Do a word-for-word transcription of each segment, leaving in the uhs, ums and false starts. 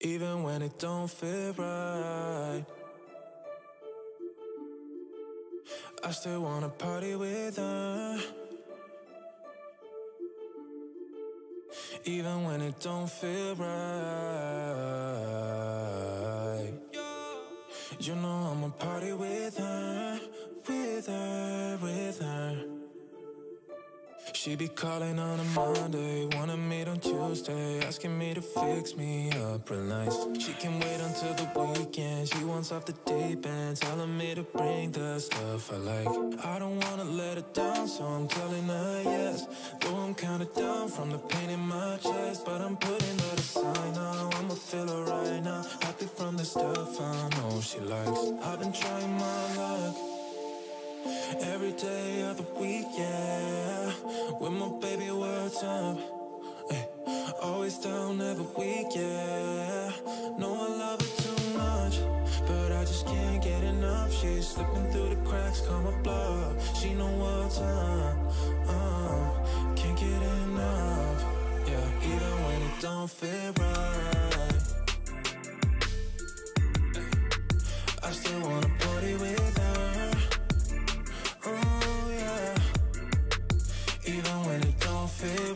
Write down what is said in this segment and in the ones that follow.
even when it don't feel right. I still wanna party with her, even when it don't feel right. You know I'ma party with her, with her, with her. She be calling on a Monday, wanna meet on Tuesday, asking me to fix me up real nice. She can wait until the weekend, she wants off the deep end, telling me to bring the stuff I like. I don't wanna let her down, so I'm telling her yes. Though I'm kinda down from the pain in my chest, but I'm putting that aside now. I'ma feel her right now, happy from the stuff I know she likes. I've been trying my luck every day of the week, yeah. With my baby, what's up? Ay, always down every week, yeah. Know I love her too much, but I just can't get enough. She's slipping through the cracks, call my bluff. She know what's up, uh, can't get enough, yeah. Even when it don't feel right, I still wanna party with her. Even when it don't feel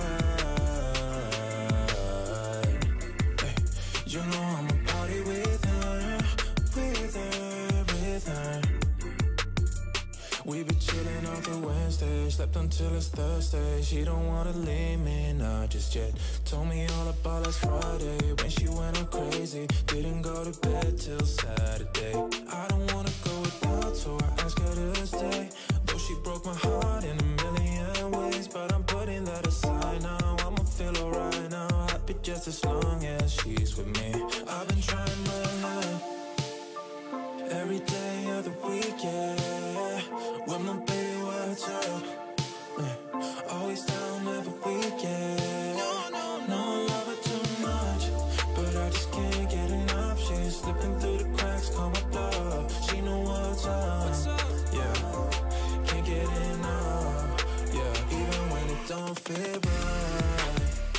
right, hey, you know I'ma party with her, with her, with her. We be chillin' all through Wednesday, slept until it's Thursday. She don't wanna leave me, not just yet. Told me all about last Friday, when she went all crazy. Didn't go to bed till Saturday. I don't wanna go without, so I asked her to stay. Though she broke my heart in a million ways, but I'm putting that aside now. I'ma feel alright now, happy just as long as she's with me. I've been trying my luck every day of the week, yeah. With my baby, what's up? Yeah. Always down every week, yeah. No, I love her too much, but I just can't get enough. She's slipping through the cracks, call my bluff. She know what's up, yeah. Can't get enough, yeah. Even when it don't feel right,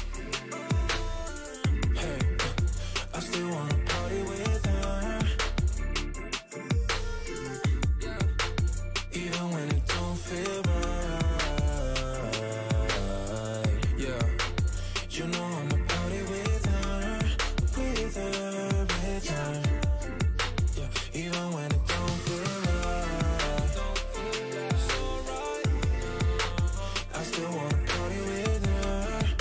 hey, I still wanna party with her, even when it don't feel right, yeah. You know I'ma party with her, with her, with her, yeah. Even when it don't feel right, I still wanna party with her,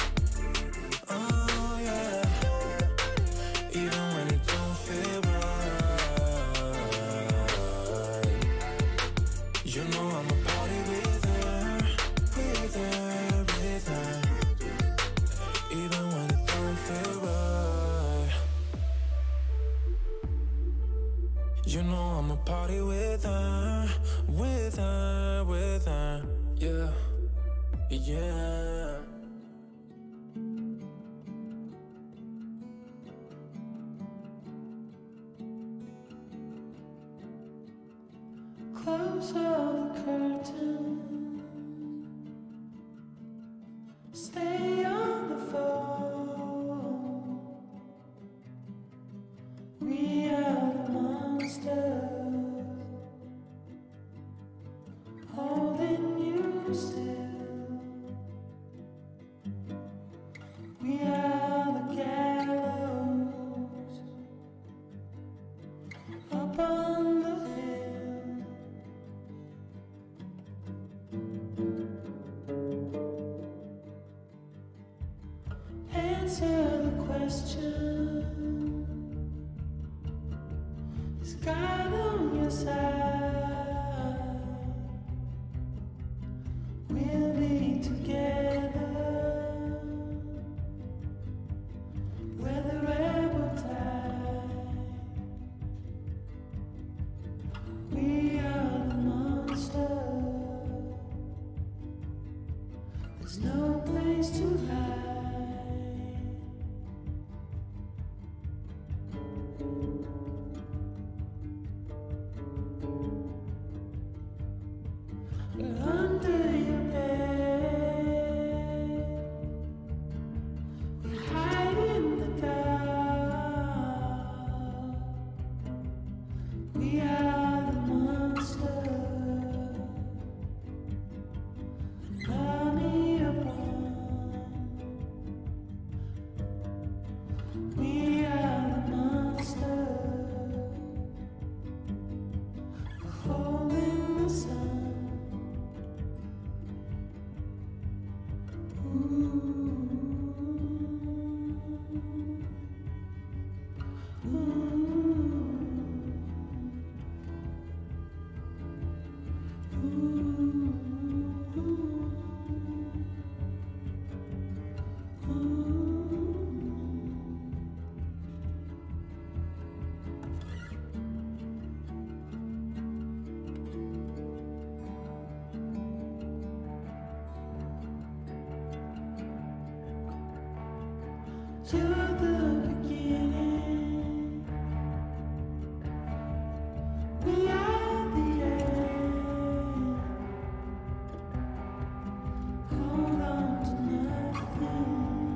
oh yeah. Even when it don't feel right, you know I'ma party with her, with her, with her. Even when it don't feel right, you know I'ma party with her, with her, with her, yeah, yeah. Close all the curtains, stay on the phone. We are the monsters, holding you still. We are the gallows up on the hill. Answer the question, is God on your side? We'll be together, weather rebel tide. We are the monsters, there's no place to hide. We're under your bed, we hide in the dark. to the beginning. We are the end. Hold on to nothing.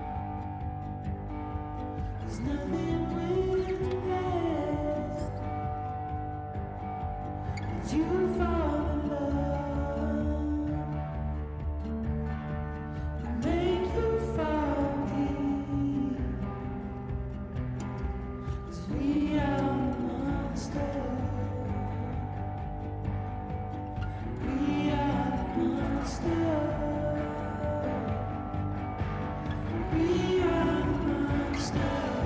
There's nothing will last. As you fall in love, and make you fall deep. 'Cause we are the monsters. We are the monsters. We are the monsters.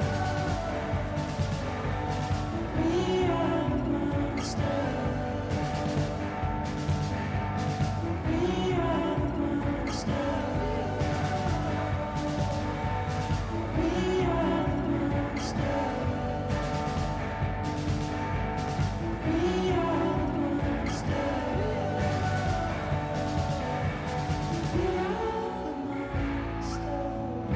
We are the monsters. We are the monsters. We are the monsters. We are the monsters. We are the monsters.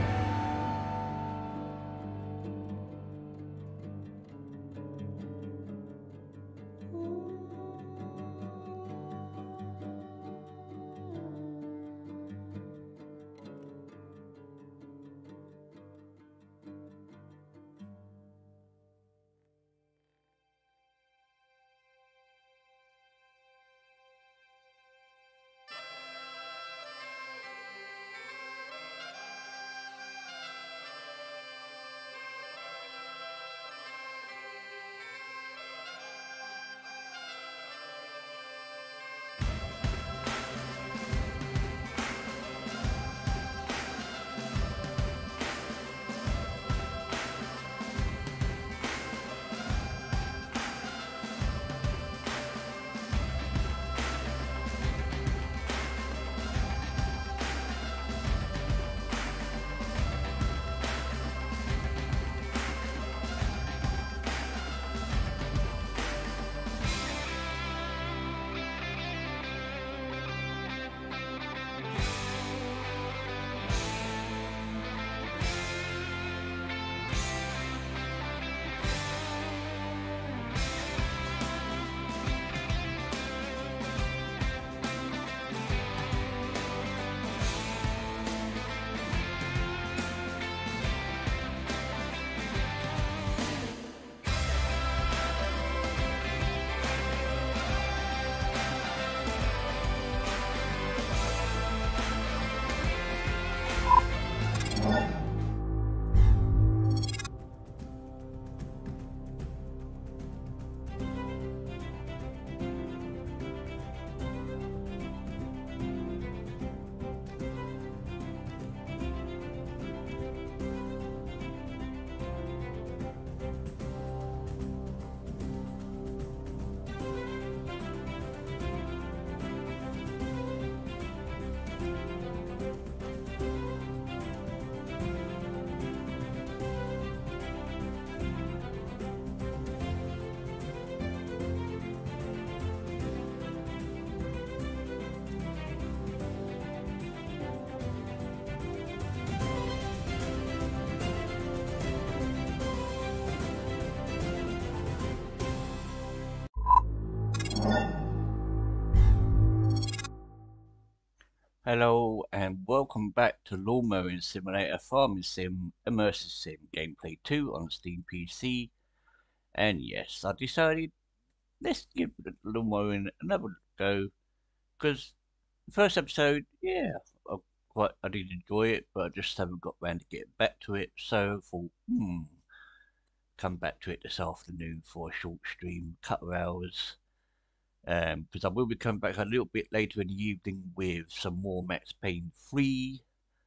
Hello and welcome back to Lawn Mowing Simulator Farming Sim Immersive Sim Gameplay two on Steam P C. And yes, I decided let's give Lawn Mowing another go because the first episode, yeah, I quite I did enjoy it, but I just haven't got round to getting back to it. So I thought, hmm, come back to it this afternoon for a short stream, couple of hours. Um, because I will be coming back a little bit later in the evening with some more Max Payne three.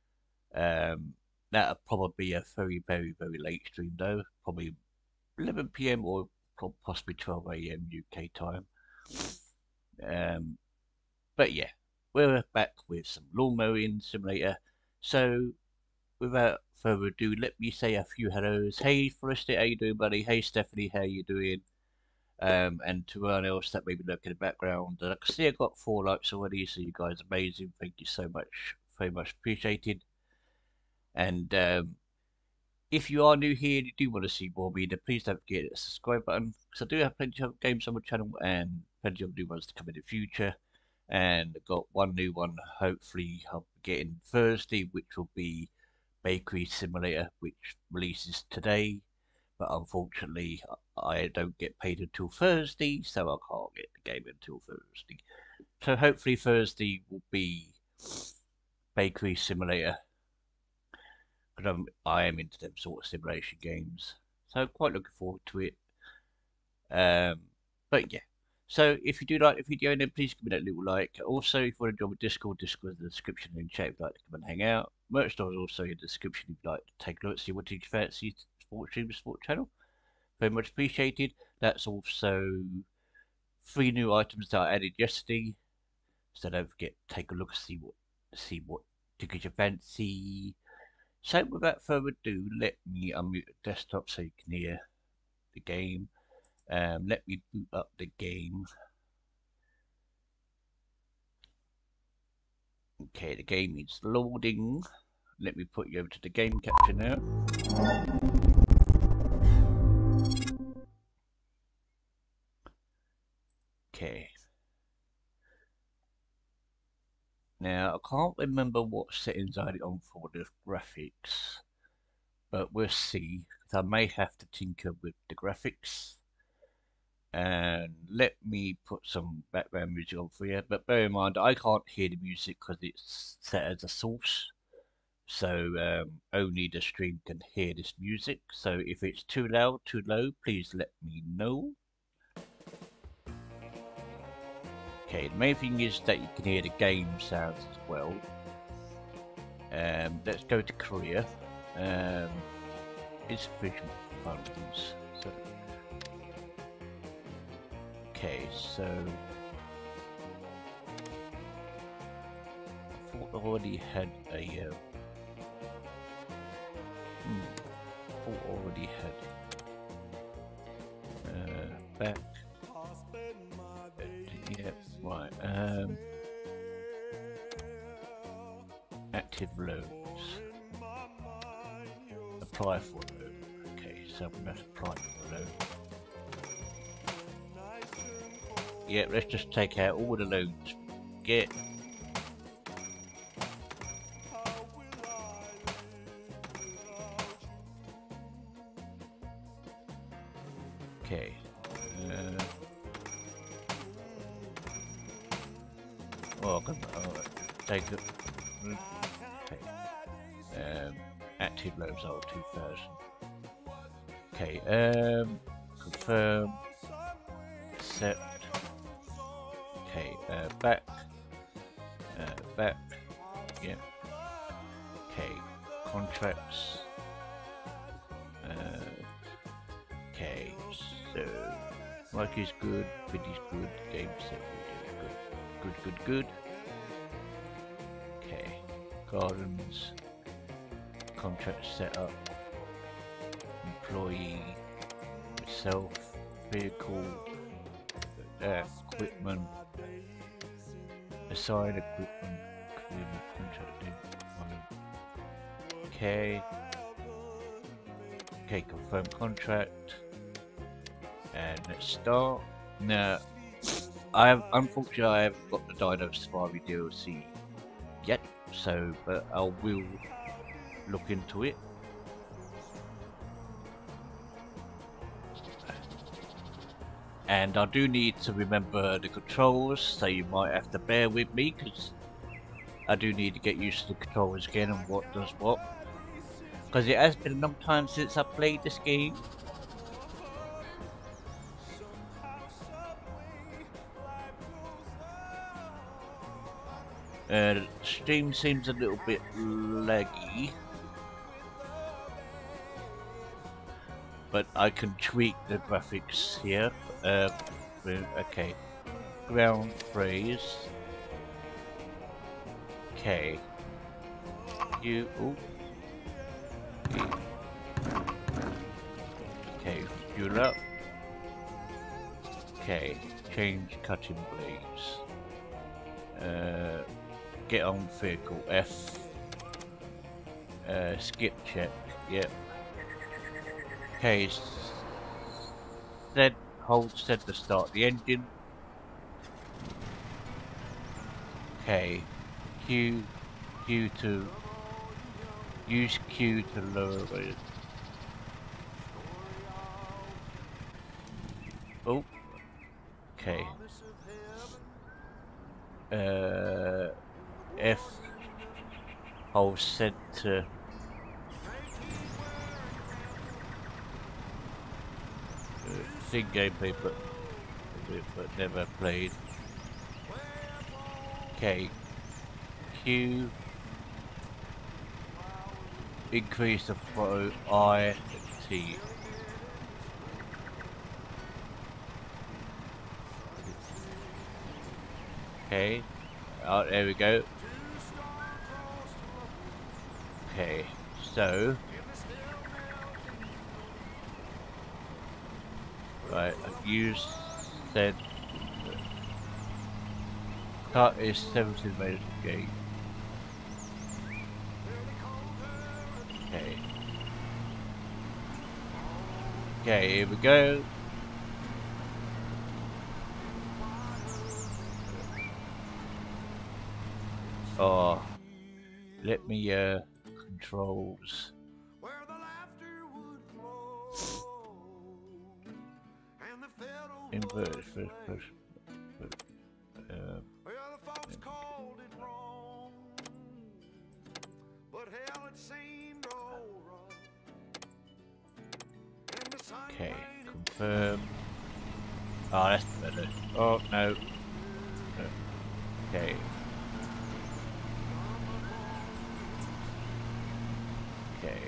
Um, that'll probably be a very, very, very late stream though, probably eleven p m or possibly twelve a m U K time. Um, but yeah, we're back with some lawn mowing simulator. So without further ado, let me say a few hellos. Hey Forrester, how you doing, buddy? Hey Stephanie, how you doing? Um, and to everyone else that may be looking in the background, I can see I got four likes already, so you guys are amazing. Thank you so much, very much appreciated. And um, if you are new here and you do want to see more of me, then please don't forget the subscribe button, because I do have plenty of games on my channel and plenty of new ones to come in the future. And I've got one new one, hopefully I'll be getting Thursday, which will be Bakery Simulator, which releases today. But unfortunately, I don't get paid until Thursday, so I can't get the game until Thursday. So hopefully Thursday will be Bakery Simulator, because I'm, I am into them sort of simulation games. So I'm quite looking forward to it. Um, but yeah. So if you do like the video, then please give me that little like. Also, if you want to join my Discord, Discord in the description and chat if you'd like to come and hang out. Merch store is also in the description if you'd like to take a look, see what you fancy sports stream, sport channel. Very much appreciated. That's also three new items that I added yesterday. So don't forget to take a look and see what see what tickets you fancy. So without further ado, let me unmute the desktop so you can hear the game. Um, let me boot up the game. Okay, the game is loading. Let me put you over to the game capture now. Okay. Now, I can't remember what settings I had it on for the graphics, but we'll see. I may have to tinker with the graphics. And let me put some background music on for you, but bear in mind I can't hear the music because it's set as a source, so um, only the stream can hear this music. So if it's too loud, too low, please let me know. Okay, the main thing is that you can hear the game sounds as well. Um, let's go to Korea. Um, insufficient funds. So Okay, so I thought I already had a. Uh, hmm, I thought I already had uh, back. Uh, yeah, right. Um, active loans. Apply for a loan. Okay, so I'm gonna apply for a loan. Yeah, let's just take out all the loans. Get. Okay. Uh, oh, I'm gonna oh, take it. Okay. Um, active loans are two thousand. Okay. Um, confirm. Accept. Okay, uh, back, uh, back, yeah, okay, contracts, uh, okay, so, work is good, bid is good, game set, good, good, good, good, okay, gardens, contract set up, employee, myself, vehicle, uh, equipment, assign equipment, agreement, contracting, okay, okay, confirm contract, and let's start. Now, I have, unfortunately I haven't got the Dino Safari D L C yet, so, but I will look into it. And I do need to remember the controls, so you might have to bear with me, because I do need to get used to the controls again and what does what. Because it has been a long time since I played this game. Uh, the stream seems a little bit laggy. But I can tweak the graphics here. Uh, okay. Ground phrase. Okay. You. Ooh. Okay. Fuel up. Okay. Change cutting blades. Uh, get on vehicle F. Uh, skip check. Yep. Okay, set, hold set to start the engine. Okay, Q, Q to, use Q to lower it. Oh, okay. Uh, F, hold set to, uh, sing gameplay, but, but never played. Okay, Q, increase the flow, I, T. Okay, oh, there we go. Okay, so, right, use said cut is seventeen meters gate. Okay. Okay, here we go. Oh, let me uh controls. Invert first person. Um, okay, confirm. Oh, that's better. Oh no. no. Okay. Okay.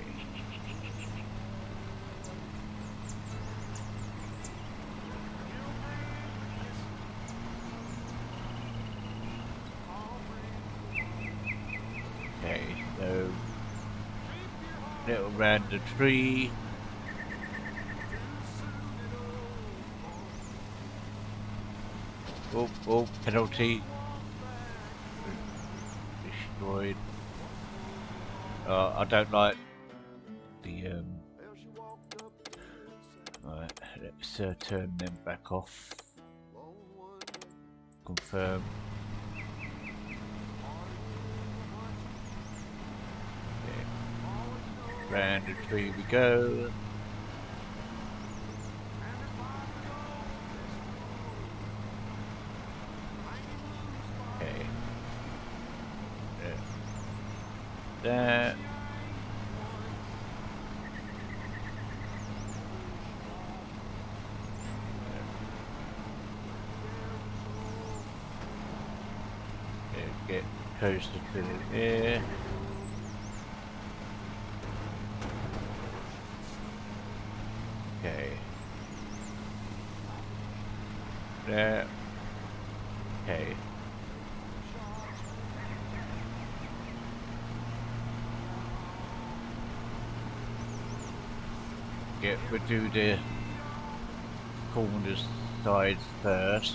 Okay, so little round the tree. Oh, oh, penalty. Destroyed. Uh, I don't like the um. Right, let's uh, turn them back off. Confirm. Okay. Round the tree we go. Okay. Yeah. That. Get coaster to the air. Okay. There. Okay. Get we do the corners sides first.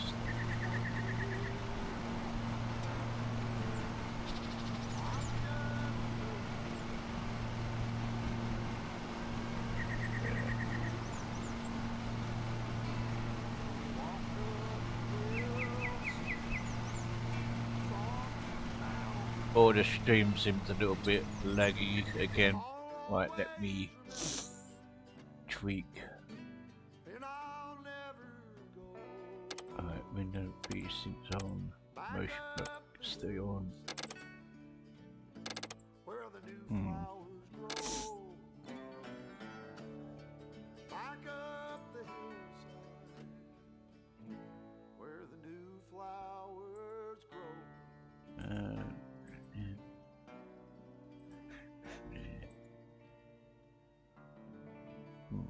Oh, the stream seems a little bit laggy again. Right, let me tweak. Alright, window precincts on. Motion blur, stay on. Hmm. Uh, Hmm.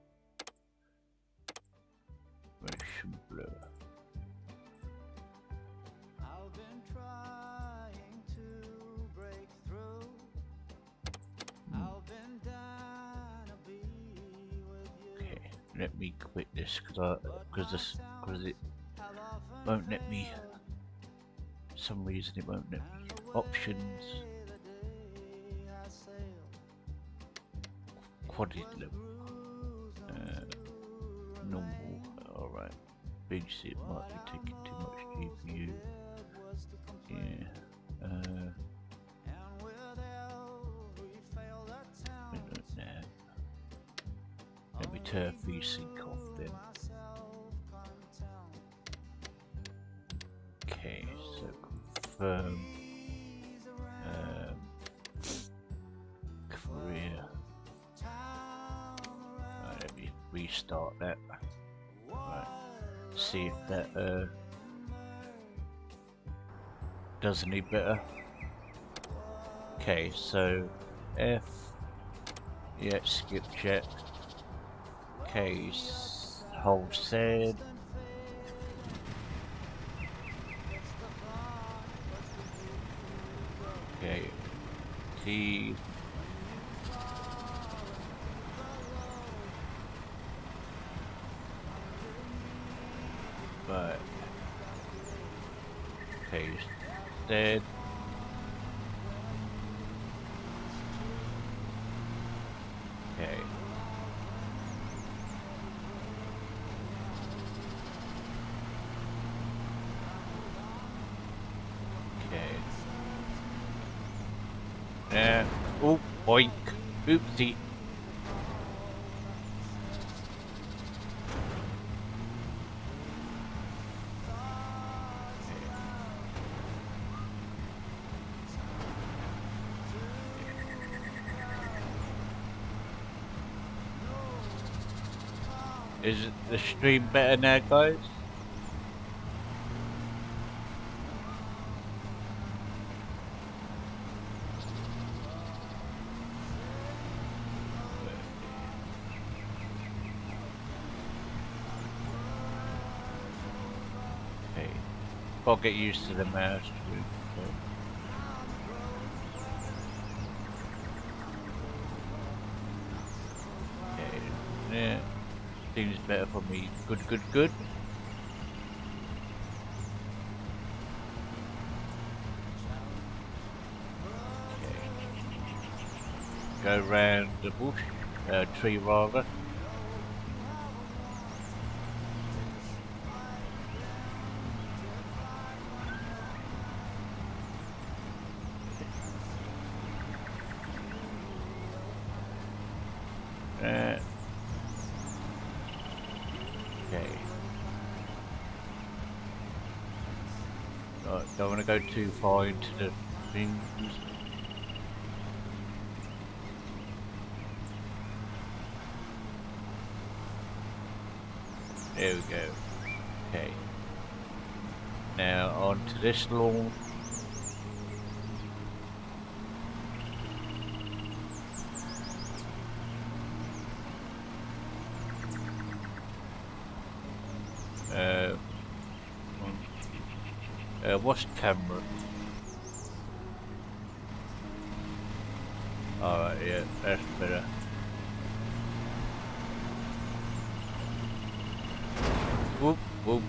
Motion blur. I've been trying to break through. Hmm. I've been dying to be with you. Okay, let me quit this because because this because it won't let me. For some reason it won't let me. Options. Quality level. Convinced it might be taking too much G P U. Yeah. Uh, now. Let me turn V-Sync off then. Okay, so confirm. Um, career. Right, let me restart that. Right. See if that uh, does any better. Okay, so F. Yeah, skip check. Okay, hold said. Okay, T. Right. Okay, said. Okay. Okay. Uh, oh, boink. Oopsie. Is the stream better now, guys? Okay. I'll get used to the mouse. Okay. Okay. Yeah. Seems better for me. Good, good, good. Go round the bush, uh, tree rather. Uh, okay. Right, don't want to go too far into the things. There we go. Okay. Now on to this lawn. Uh, uh, what's camera? Alright, yeah, that's better. Whoop, whoop.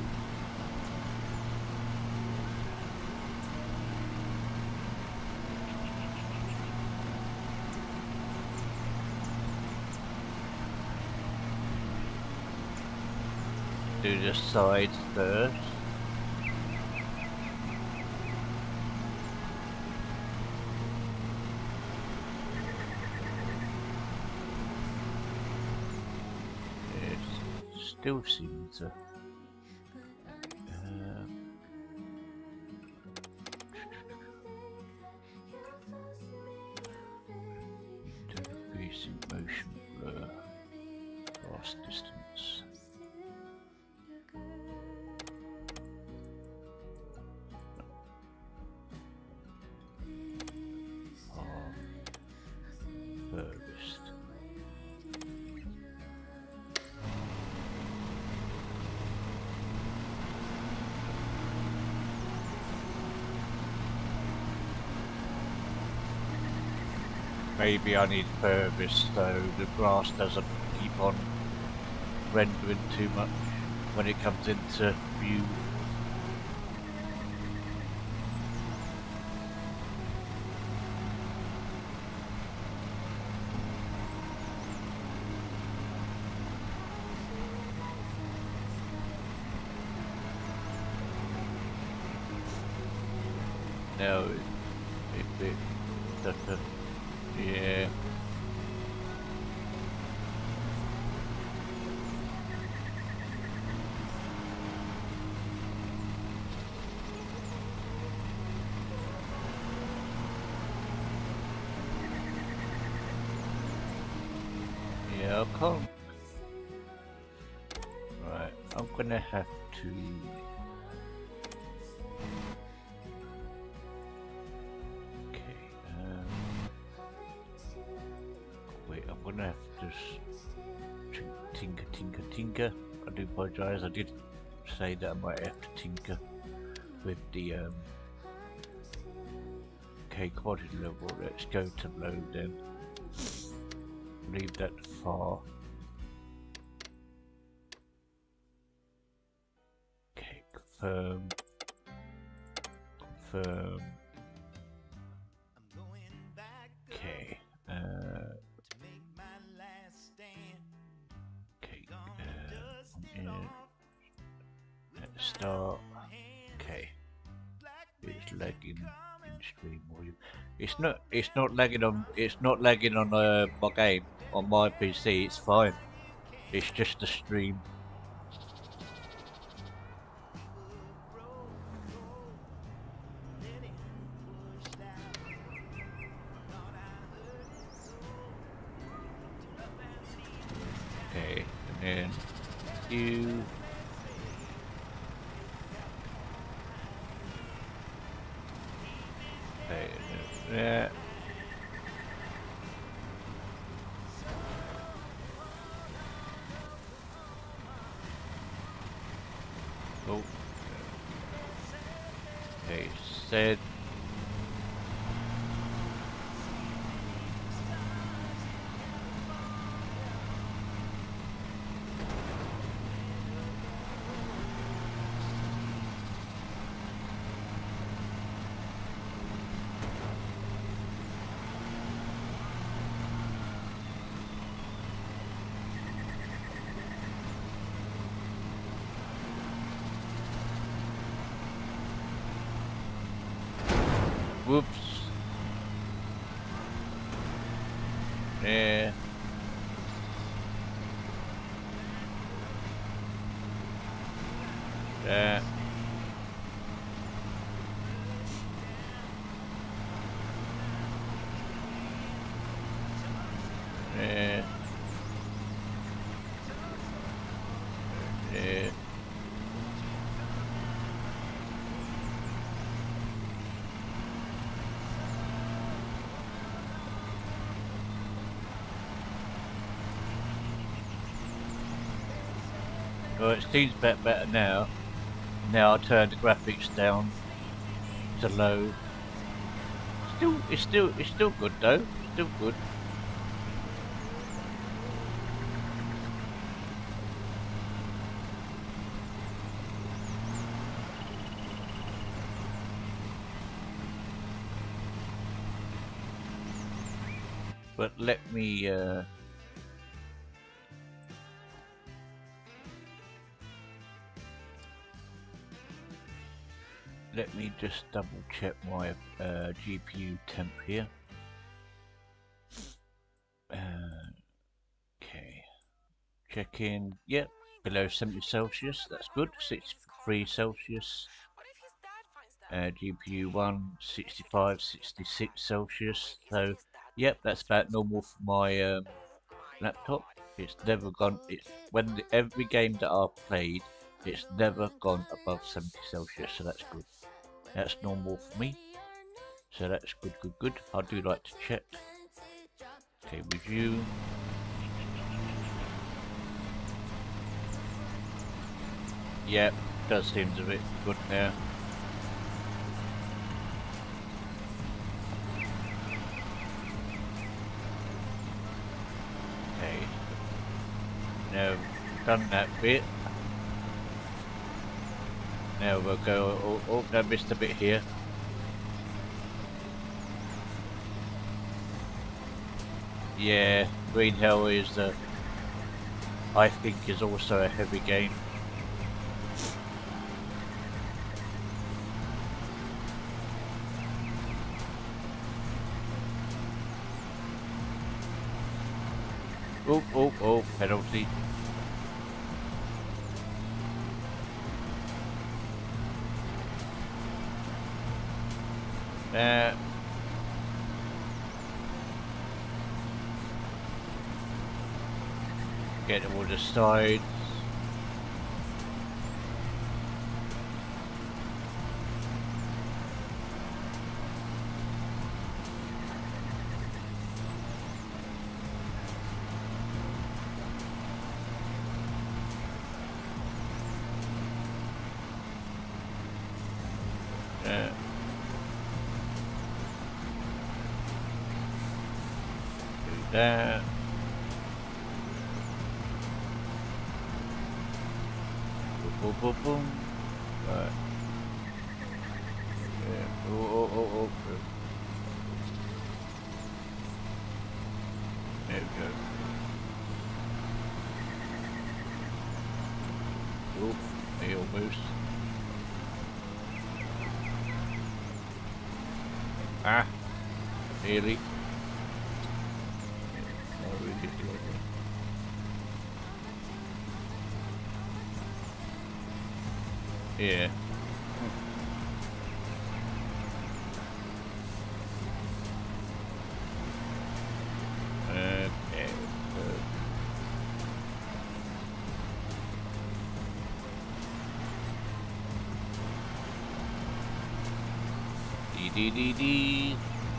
Do the sides first. It still seems to. Uh, Increasing motion blur, fast distance. Furthest. Maybe I need furthest so the grass doesn't keep on rendering too much when it comes into view. now if it doesn't, yeah. Yeah, I can't. Right, I'm gonna have to. Okay, um, wait, I'm gonna have to s- tinker, tinker, tinker. I do apologise. I did say that I might have to tinker with the um. Okay, quality level. Let's go to low then. Leave that far. Okay, confirm. Confirm. Okay. Uh, okay. Uh, on here. Let's start. Okay. It's lagging in stream volume. It's not. It's not lagging on. It's not lagging on uh, my game on my P C. It's fine. It's just the stream. Okay, and then you. Okay, that. Oh. Okay, said. Whoops. Yeah. That. Yeah. Yeah. Well, it seems a bit better now. Now I turn the graphics down to low. Still, it's still, it's still good though. Still good. But let me. Uh, Let me just double check my uh, G P U temp here. Uh, okay, check in. Yep, below seventy Celsius. That's good. sixty-three Celsius. Uh, G P U one sixty-five, sixty-six Celsius. So, yep, that's about normal for my um, laptop. It's never gone. It's when the, every game that I've played, it's never gone above seventy Celsius. So that's good. That's normal for me. So that's good, good, good. I do like to check. Okay, review. Yep, does seem a bit good now. Okay. Now we've done that bit. Now we'll go. Oh, oh, I missed a bit here. Yeah, Green Hell is the. I think is also a heavy game. Oh, oh, oh, penalty. Uh, get all the sides. Uh, do that. Boom, boom, boom. Right. Yeah. Oh, oh, oh, oh. There we go. Oh, they almost. Ah, really? Not really clever. Yeah. Okay. So. Dee dee dee dee.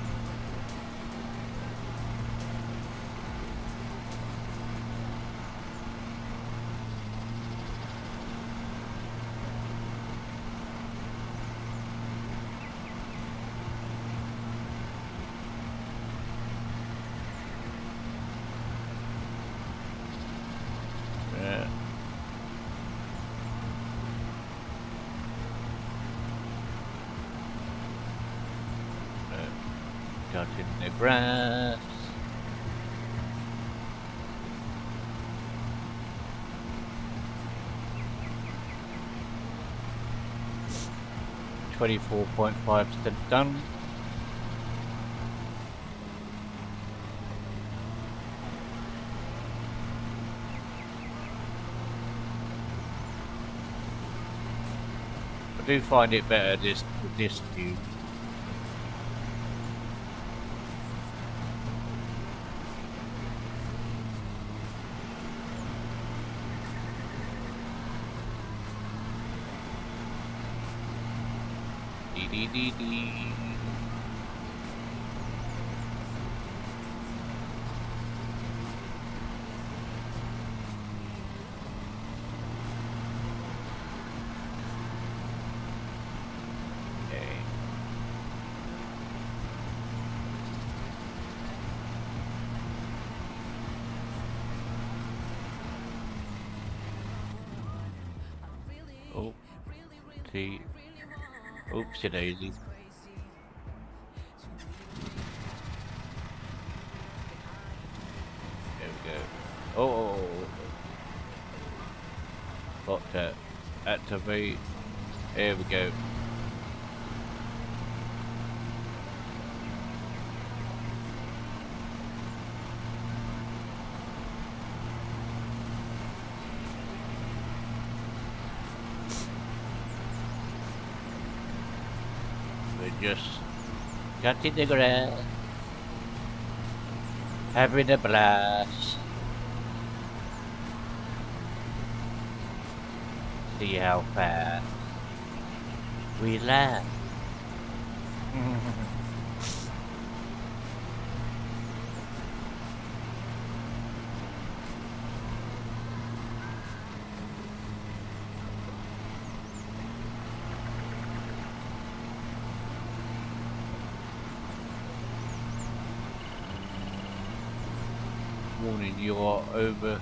Yeah. Cut in the grass. Twenty-four point five percent done. I do find it better this with this view. Dee dee dee dee. Okay. Oh, see. Oopsie daisy. There we go. Oh, oh, oh, oh. Got that. Activate. There we go. We're just cutting the grass, having a blast. See how fast we laugh. Warning, you are over.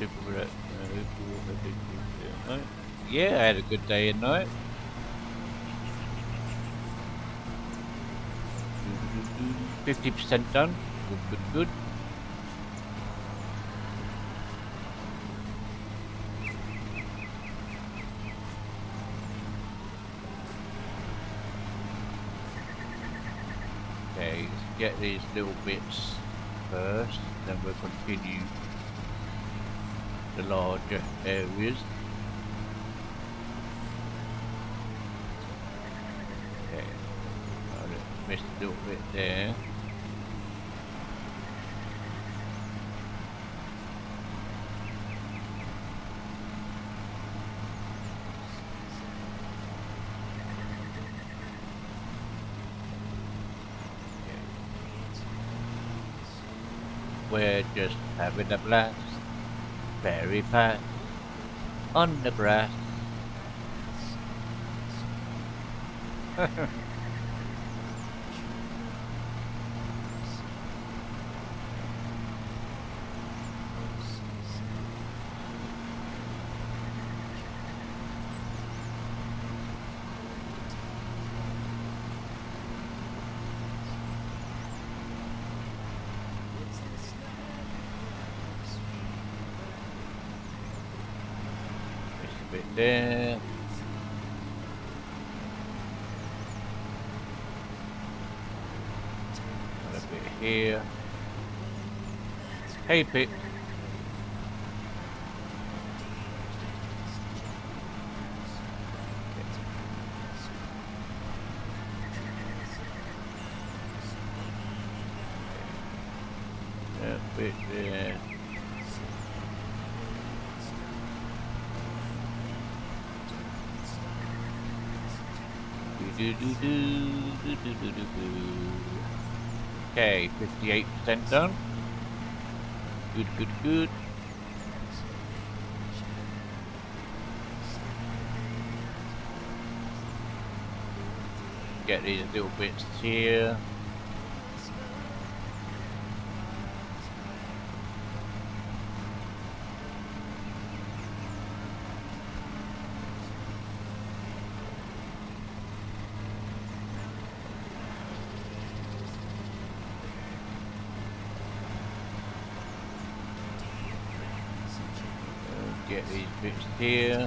Yeah, I had a good day and night. Fifty percent done. Good, good, good. Okay, let's get these little bits first, then we'll continue the larger areas. Okay, I missed a little bit there. We're just having a blast, very fast, on the grass. Bit there. A bit here. Hey Pip. A bit there. Do, do, do, do, do, do, do, do. Okay, fifty-eight percent done. Good, good, good. Get these little bits here. Get these bits here.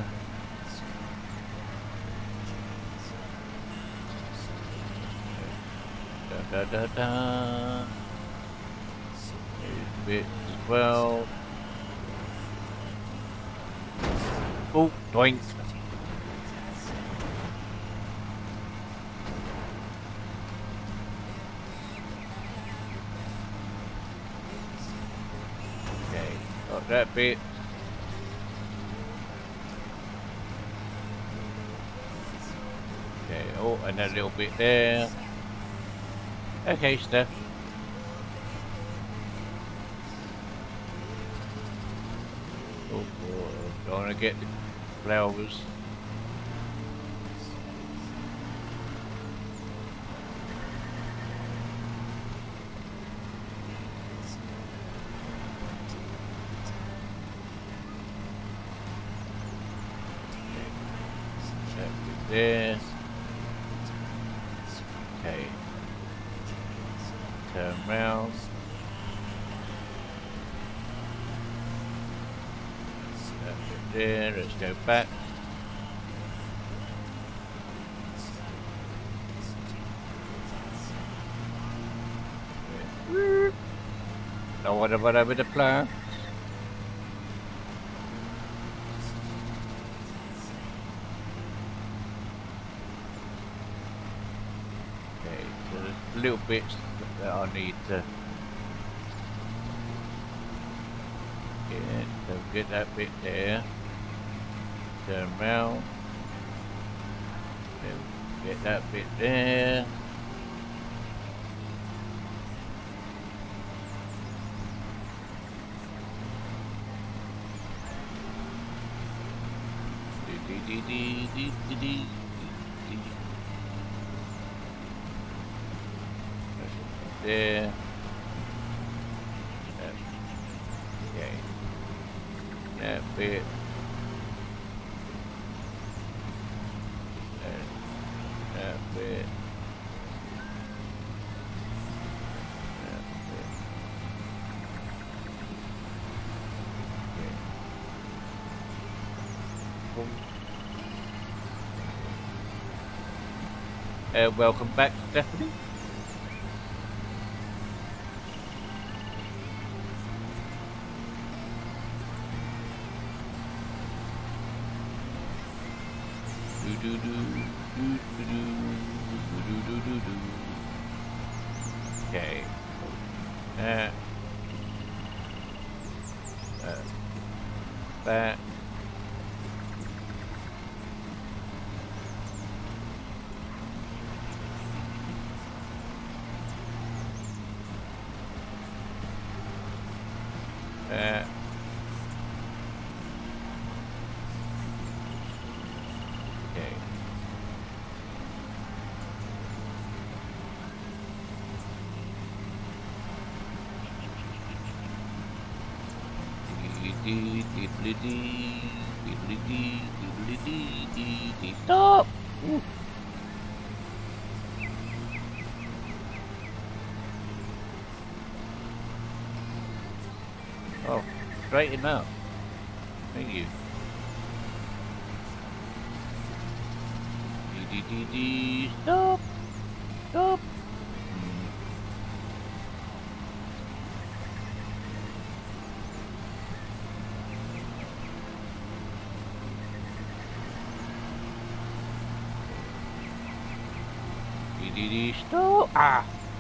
Da da da da. These bits as well. Oh, doink. Okay, got that bit. Oh, and a little bit there. Okay, Steph. Oh, oh, don't want to get the flowers. That bit there. Okay, turn round. That's it there, let's go back. Now what about over the plan? Little bits that I need to get, so get that bit there, turn around, get that bit there, dee dee dee dee dee dee. There. Okay. That bit. That, that bit. That bit. Okay. Uh, welcome back, Stephanie. Do do do do do do do do do do. Okay. That. Uh, that. That. Okay. Stop! Ooh. Oh, straighten up. Thank you. Dee dee dee dee. Stop! Stop! Hmm. Dee dee dee. Stop! Ah!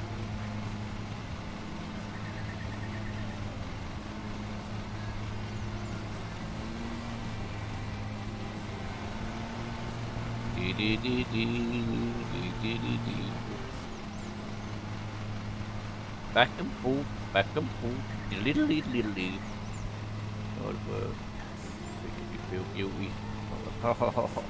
Dee dee dee dee dee dee dee dee. Back and forth, back and forth, little little little little. Not a word. Making you feel guilty. Ha ha ha ha.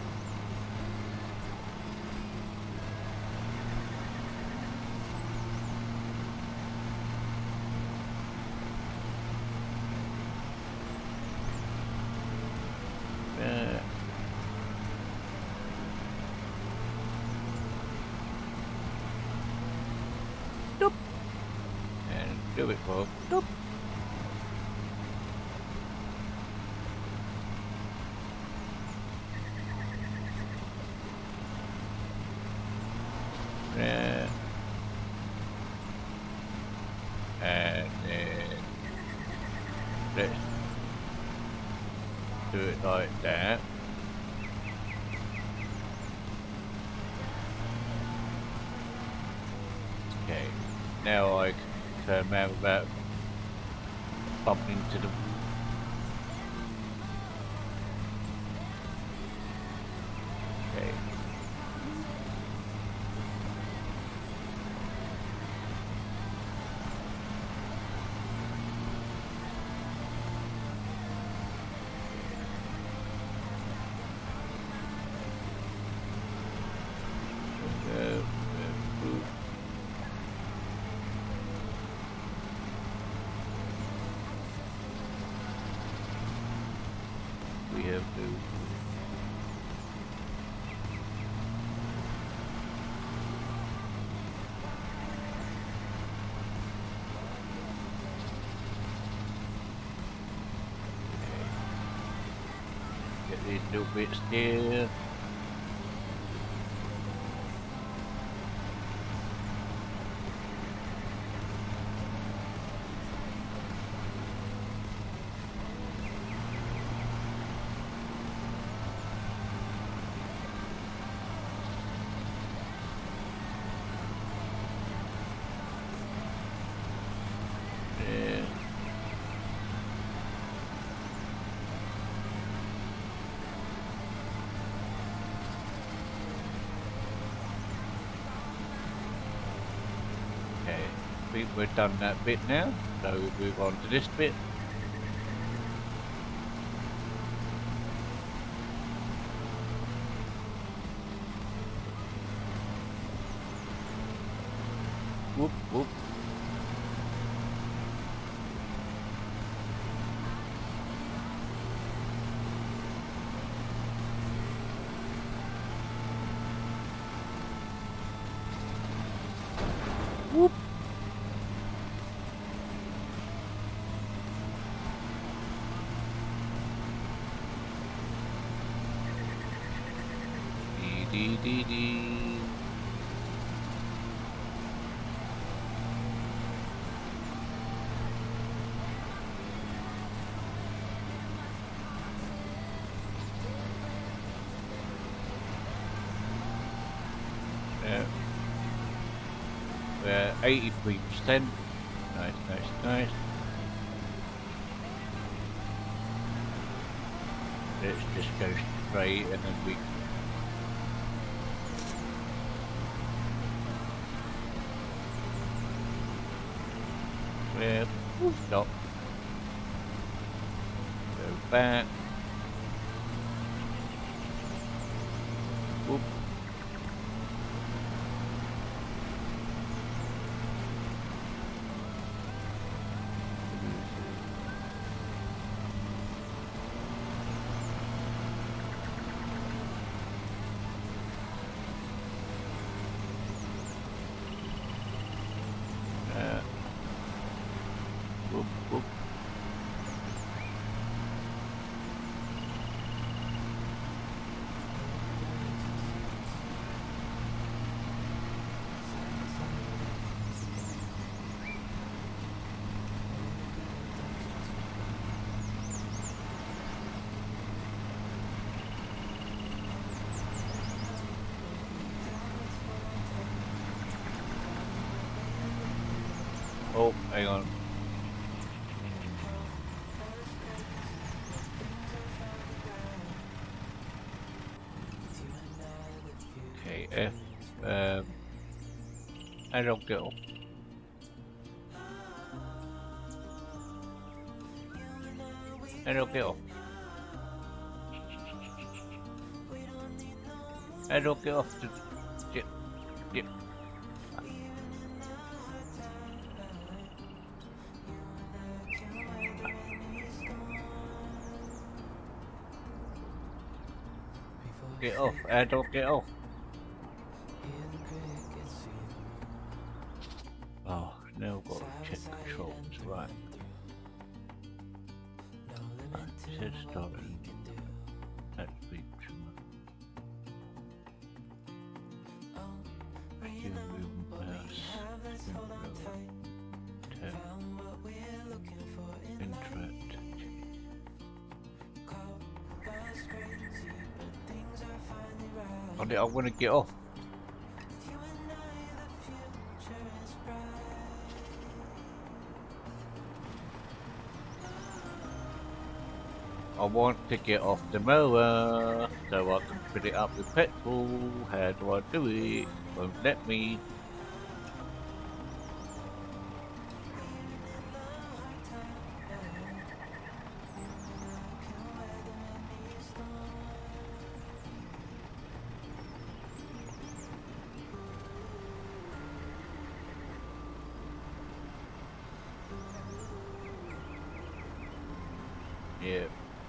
Uh, Doop. And do it, Bob. Doop. Yeah. And then let's do it like that. Okay. Now I can turn around without bumping into the. Okay. Uh, uh, ooh. We have to. Get these little bits there. Yeah. Okay, I think we've done that bit now, so we move on to this bit. Whoop, whoop. Dee dee dee. Yeah. We're eighty-three percent. Nice, nice, nice. Let's just go straight and then we clear. Stop. Go back. Whoop. Uh, whoop, whoop. Oh, hang on. Okay, F. Um, I don't go. I don't go. I don't get off the. Yep. Yep. Get off. I don't get off. Oh, now I've got to check controls. Right. Right. Set starting. That's beach. You move mouse. Tab. Interact. I, I want to get off. I want to get off the mower so I can fill it up with petrol. How do I do it? Won't let me. Yeah.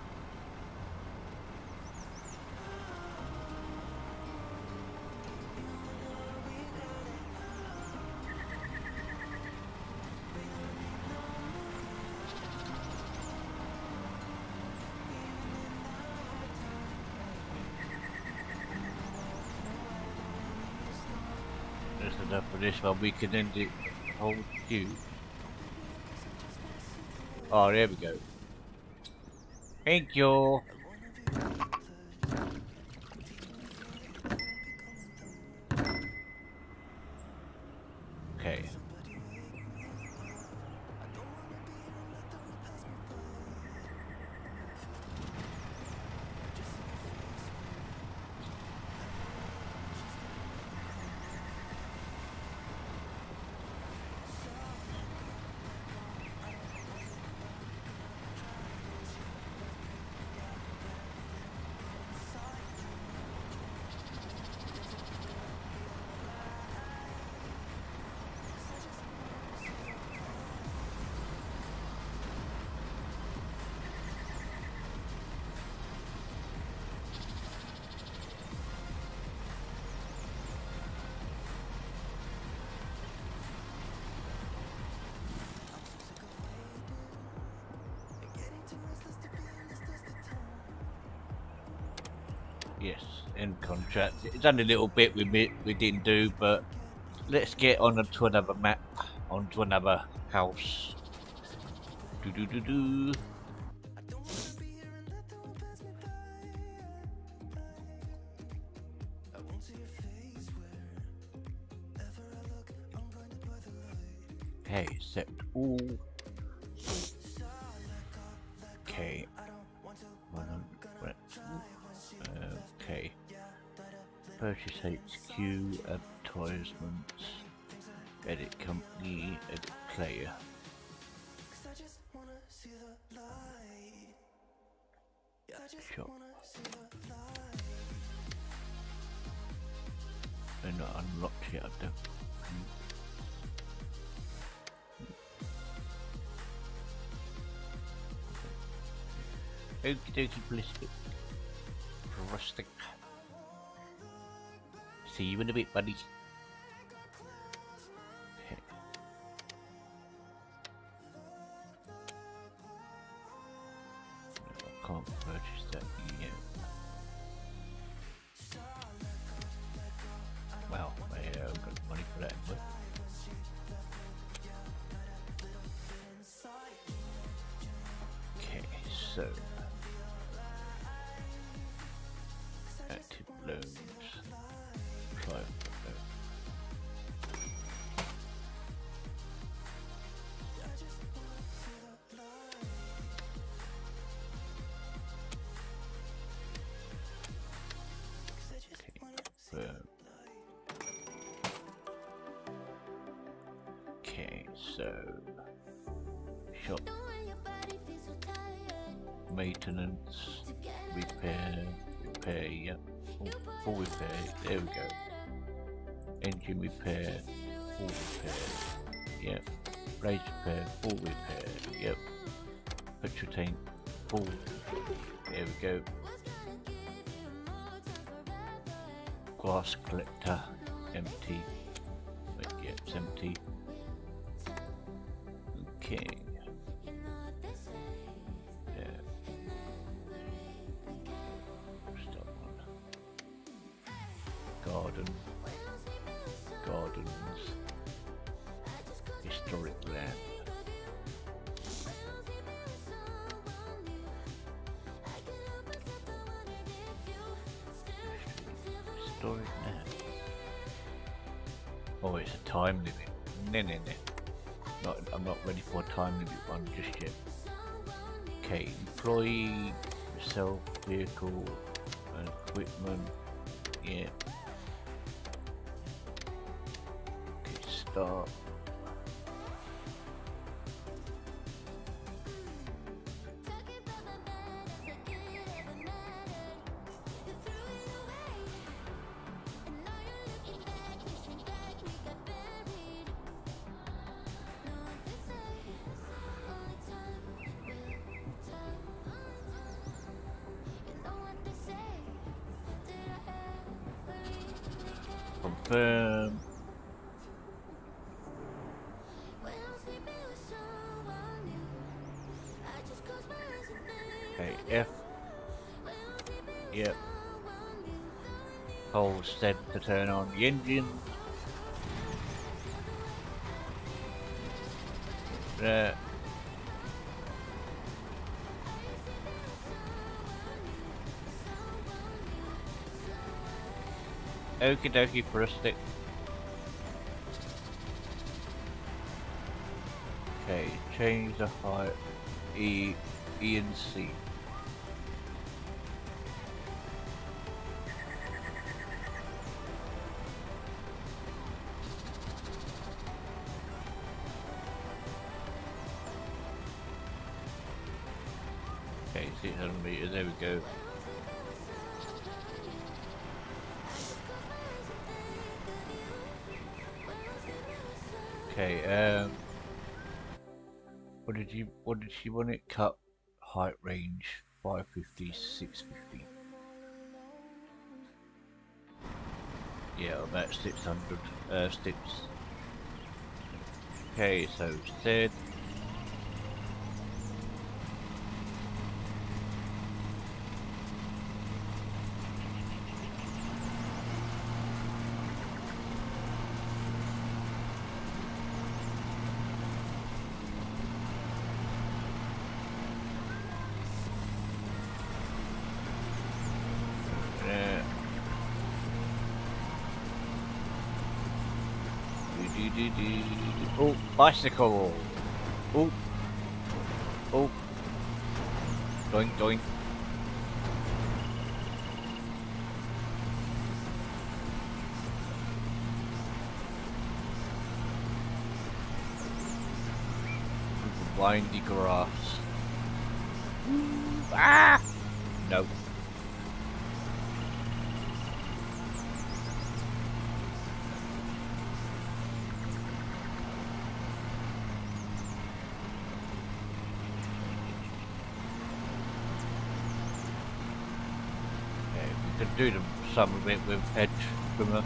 That's enough for this one. We can end it. Hold Q. Oh, there we go. Thank you. Okay. Yes, end contract. It's only a little bit we we didn't do, but let's get on to another map, onto another house. Do do do do. Okay, set all. Okay. Okay. Purchase H Q, advertisements, edit company, edit player. Shop. They're not unlocked yet, I don't think. Okie dokie, ballistic. Rustic. See you in a bit, buddy. Okay. I can't purchase that yet. Well, I haven't got money for that, but. Okay, so. Active loans. Try it. Okay, so shop, maintenance, repair, repair, yep, full, full repair, there we go. Engine repair, full repair, yep. Race repair, full repair, yep. Petrol tank, full, there we go. Glass collector, empty, wait, yeah, it's empty. Okay. Yeah. Stop one. Garden. Gardens. Historic land. Historic land. Oh, it's a time limit. No, no, no. Not, I'm not ready for a time limit one just yet. Okay, employee, self, vehicle, and equipment. Yeah. Okay, start. Confirm. Okay, F. Yep. Hold steady to turn on the engine. There. Okie dokie for a stick. Okay, change the height. E, E and C. Okay, six hundred meters, there we go. Okay, um, what did you, what did she want it cut? Height range, five fifty, six fifty. Yeah, about six hundred, uh, sticks. Okay, so said. do, do. Oh, bicycle. Oh. Oh. Doink, doink. Windy grass. Ah! No. Yeah, we could do them, some of it with hedge trimmer.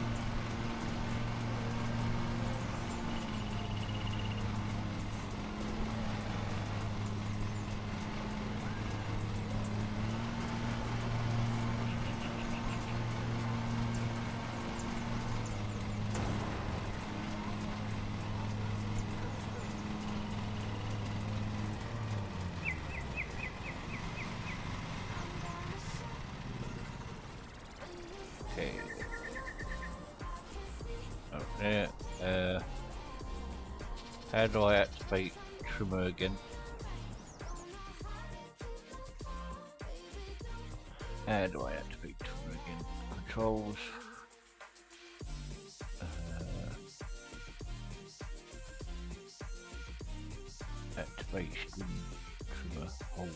Okay. Oh, there. Uh, how do I activate trimmer again? How do I activate trimmer again? Controls. Uh, activation trimmer hold.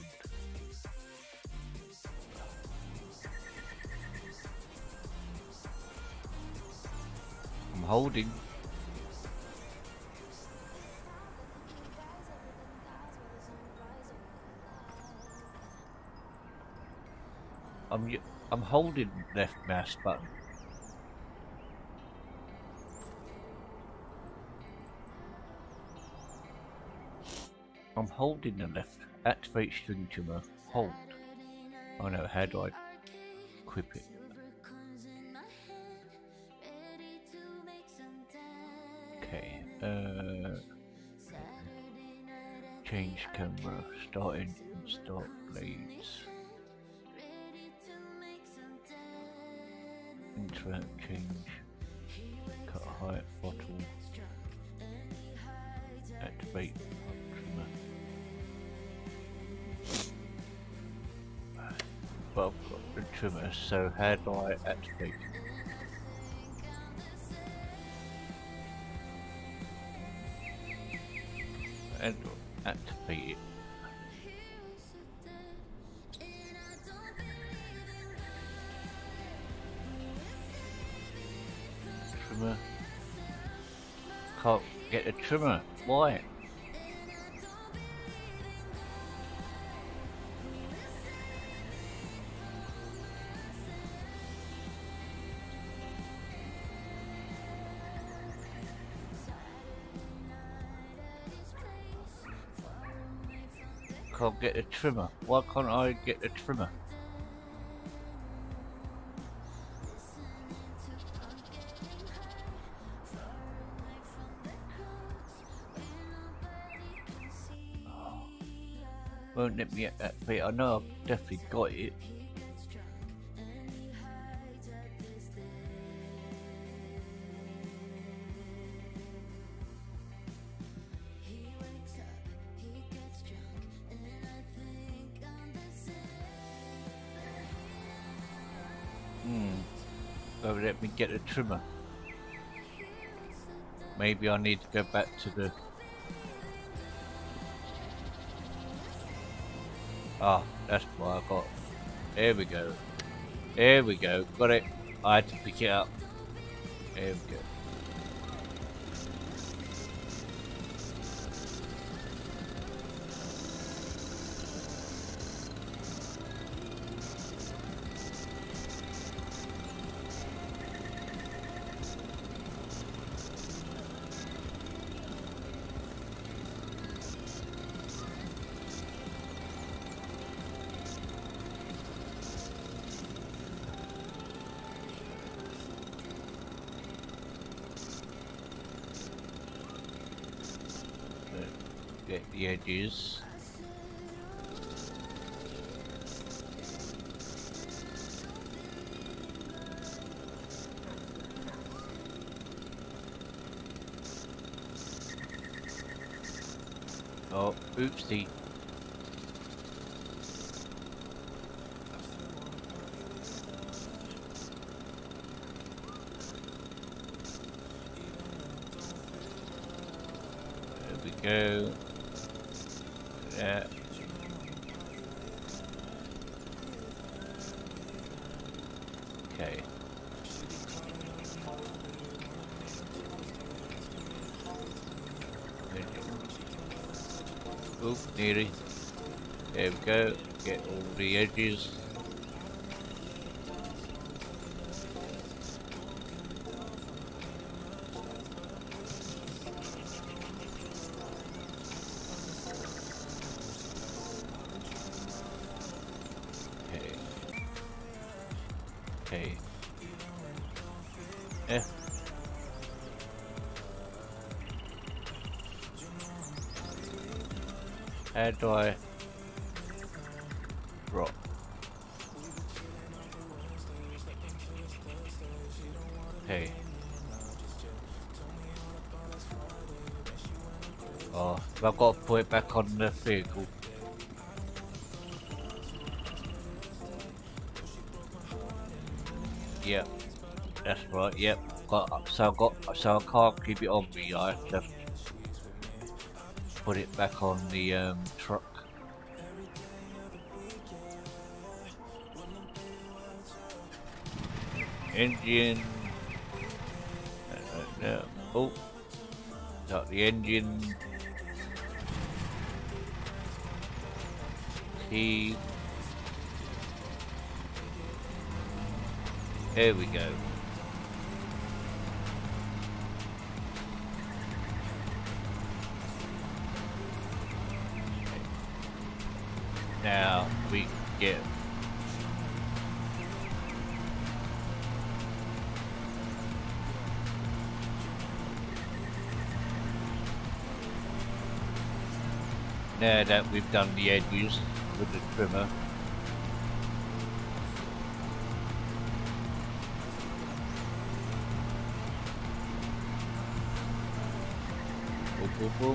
I'm holding. I'm y- I'm holding left mouse button. I'm holding the left. Activate string trimmer. Hold. Oh no, how do I equip it? Okay. Uh, change camera. Start engine. Start blades. Interact change. Cut height. Throttle. Activate trimmer. Well, I've got the trimmer, so how do I activate it? And activate it. Trimmer. Can't get the trimmer. Why? Can't get the trimmer. Why can't I get the trimmer? Oh. Won't let me activate. I know I've definitely got it. Hmm. Oh, let me get the trimmer. Maybe I need to go back to the... Ah, that's why I got... There we go. There we go. Got it. I had to pick it up. There we go. Get the edges. Oh, oopsie. There we go. Yeah. Okay. Oop, nearly. There we go. Get all the edges. Okay. Okay. F. How do I drop? Okay. Oh, I've got to put it back on the vehicle. Yep, that's right. Yep, got so I got so I can't keep it on me. I have to put it back on the um, truck. Engine. Uh, uh, oh, got the engine. Key. There we go. Now we get now that we've done the edges with the trimmer. Boom, boom, boom.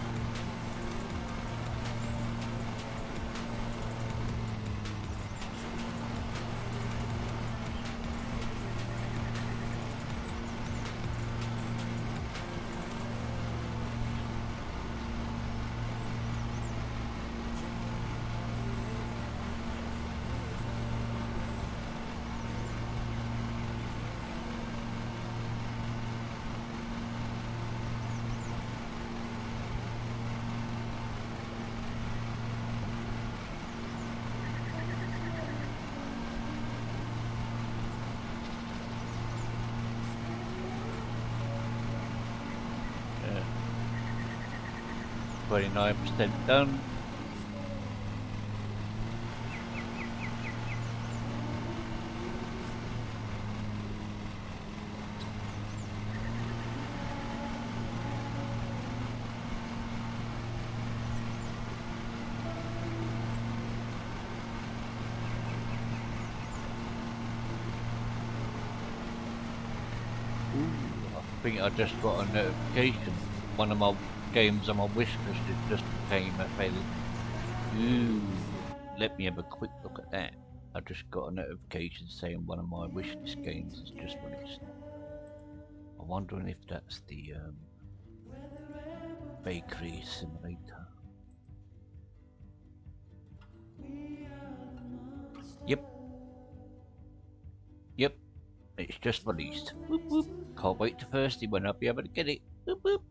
twenty-nine percent done. Ooh, I think I just got a notification. One of my games on my wish list it just became available. Ooh, let me have a quick look at that. I just got a notification saying one of my wishlist games is just released. I'm wondering if that's the um, bakery simulator. Yep. Yep. It's just released. Whoop, whoop. Can't wait to Thursday when I'll be able to get it. Whoop, whoop.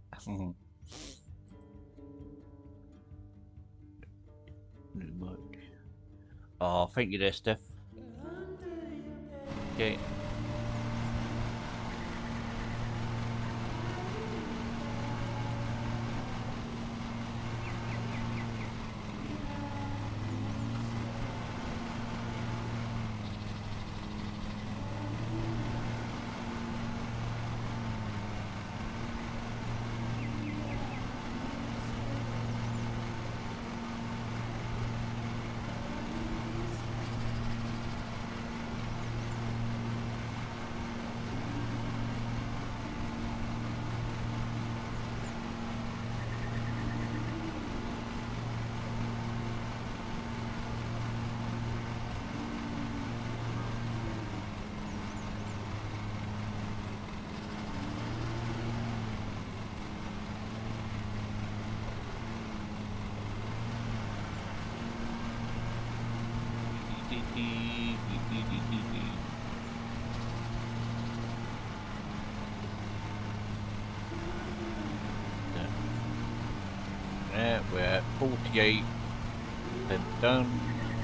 Oh, thank you there, Steph. Okay. Yeah, we're at forty-eight percent done.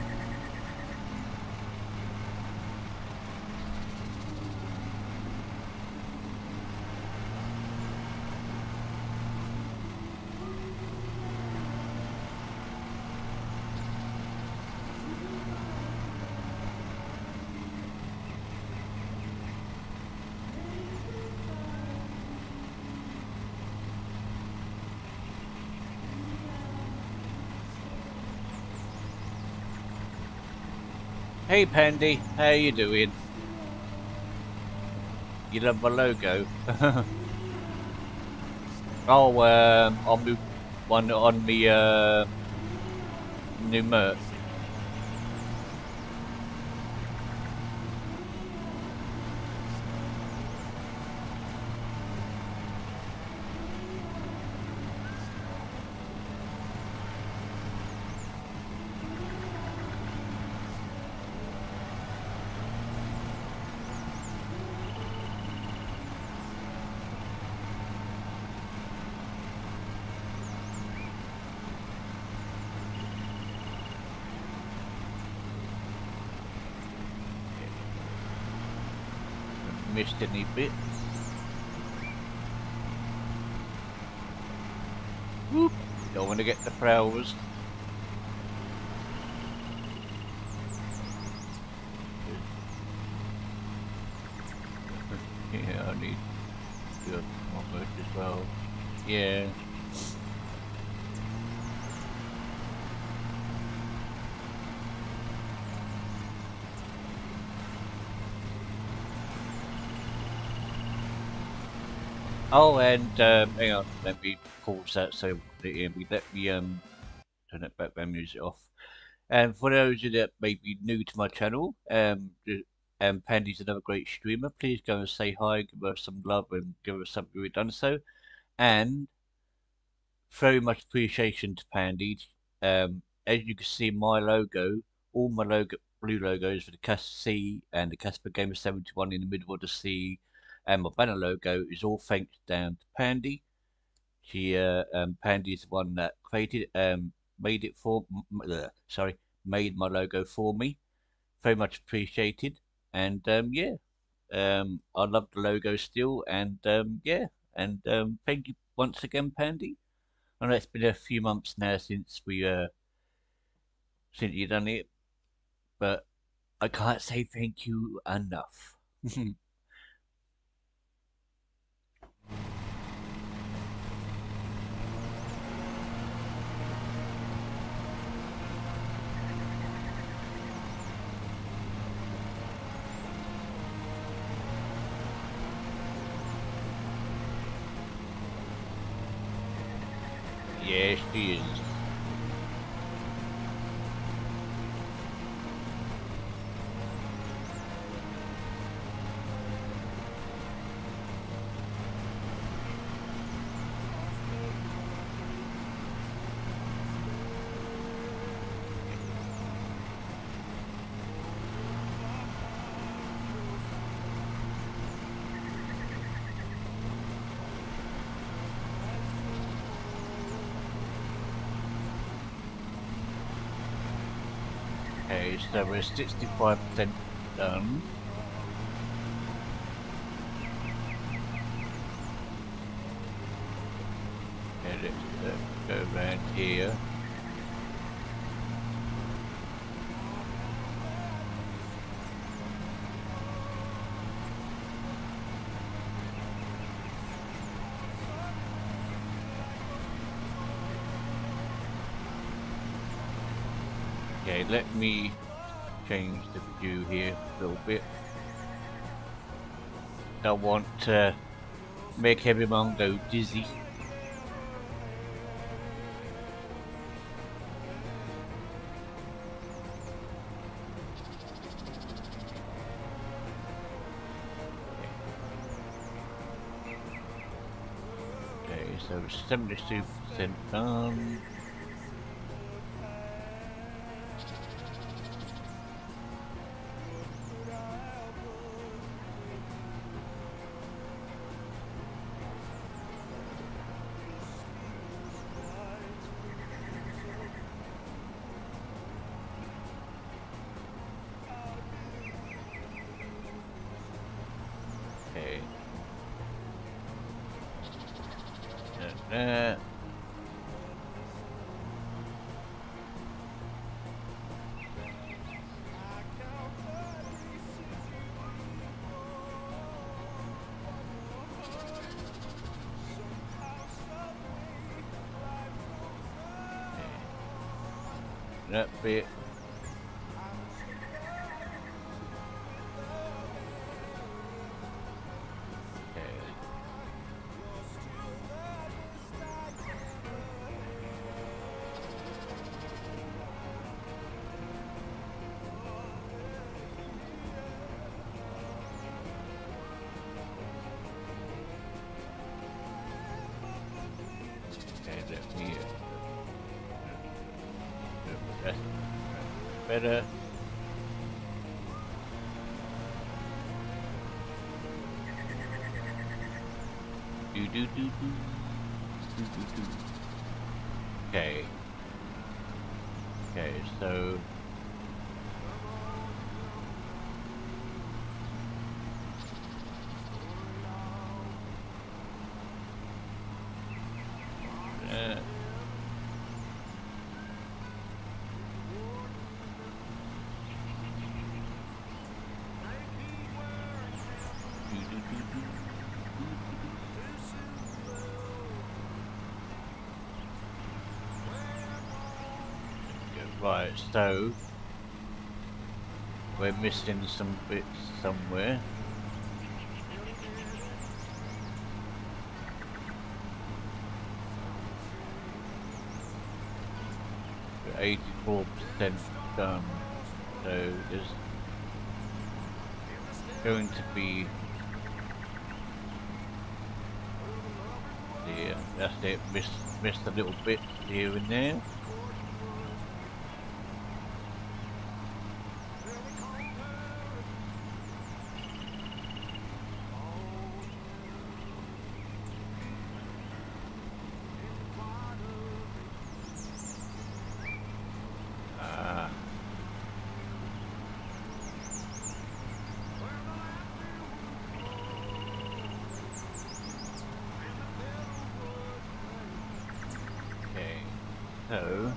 Hey Pandy, how you doing? You love my logo? Oh, um, I'll move one on me uh, new merch. Missed any bits. Whoop! Don't want to get the flowers. Yeah, I need to do more merch as well. Yeah. Oh, and um, hang on, let me pause that so that we let me um turn that background music off. And for those of you that may be new to my channel, um, the- um, Pandy's another great streamer. Please go and say hi, give her some love, and give her something we've done so. And very much appreciation to Pandy. Um, as you can see, my logo, all my logo, blue logos for the Casper C and the Casper Gamer seventy-one in the middle of the C, and my banner logo is all thanks down to Pandy. She, uh, um, Pandy is the one that created, um, made it for, uh, sorry, made my logo for me. Very much appreciated. And um, yeah, um, I love the logo still. And um, yeah, and um, thank you once again, Pandy. I know it's been a few months now since we uh since you done it, but I can't say thank you enough. Yes, she is. Okay, so we're sixty-five percent done. Okay, let's uh, go around here. Okay, let me change the view here a little bit. Don't want to make everyone go dizzy. Okay, so seventy-two percent done. Uh, that bit. Okay. Okay, let me. That's better. Do do do do do do do. Okay. Okay, so uh, do do do do. Right, so we're missing some bits somewhere. We're eighty-four percent done, so there's going to be yeah, that's it. Missed missed a little bit here and there. So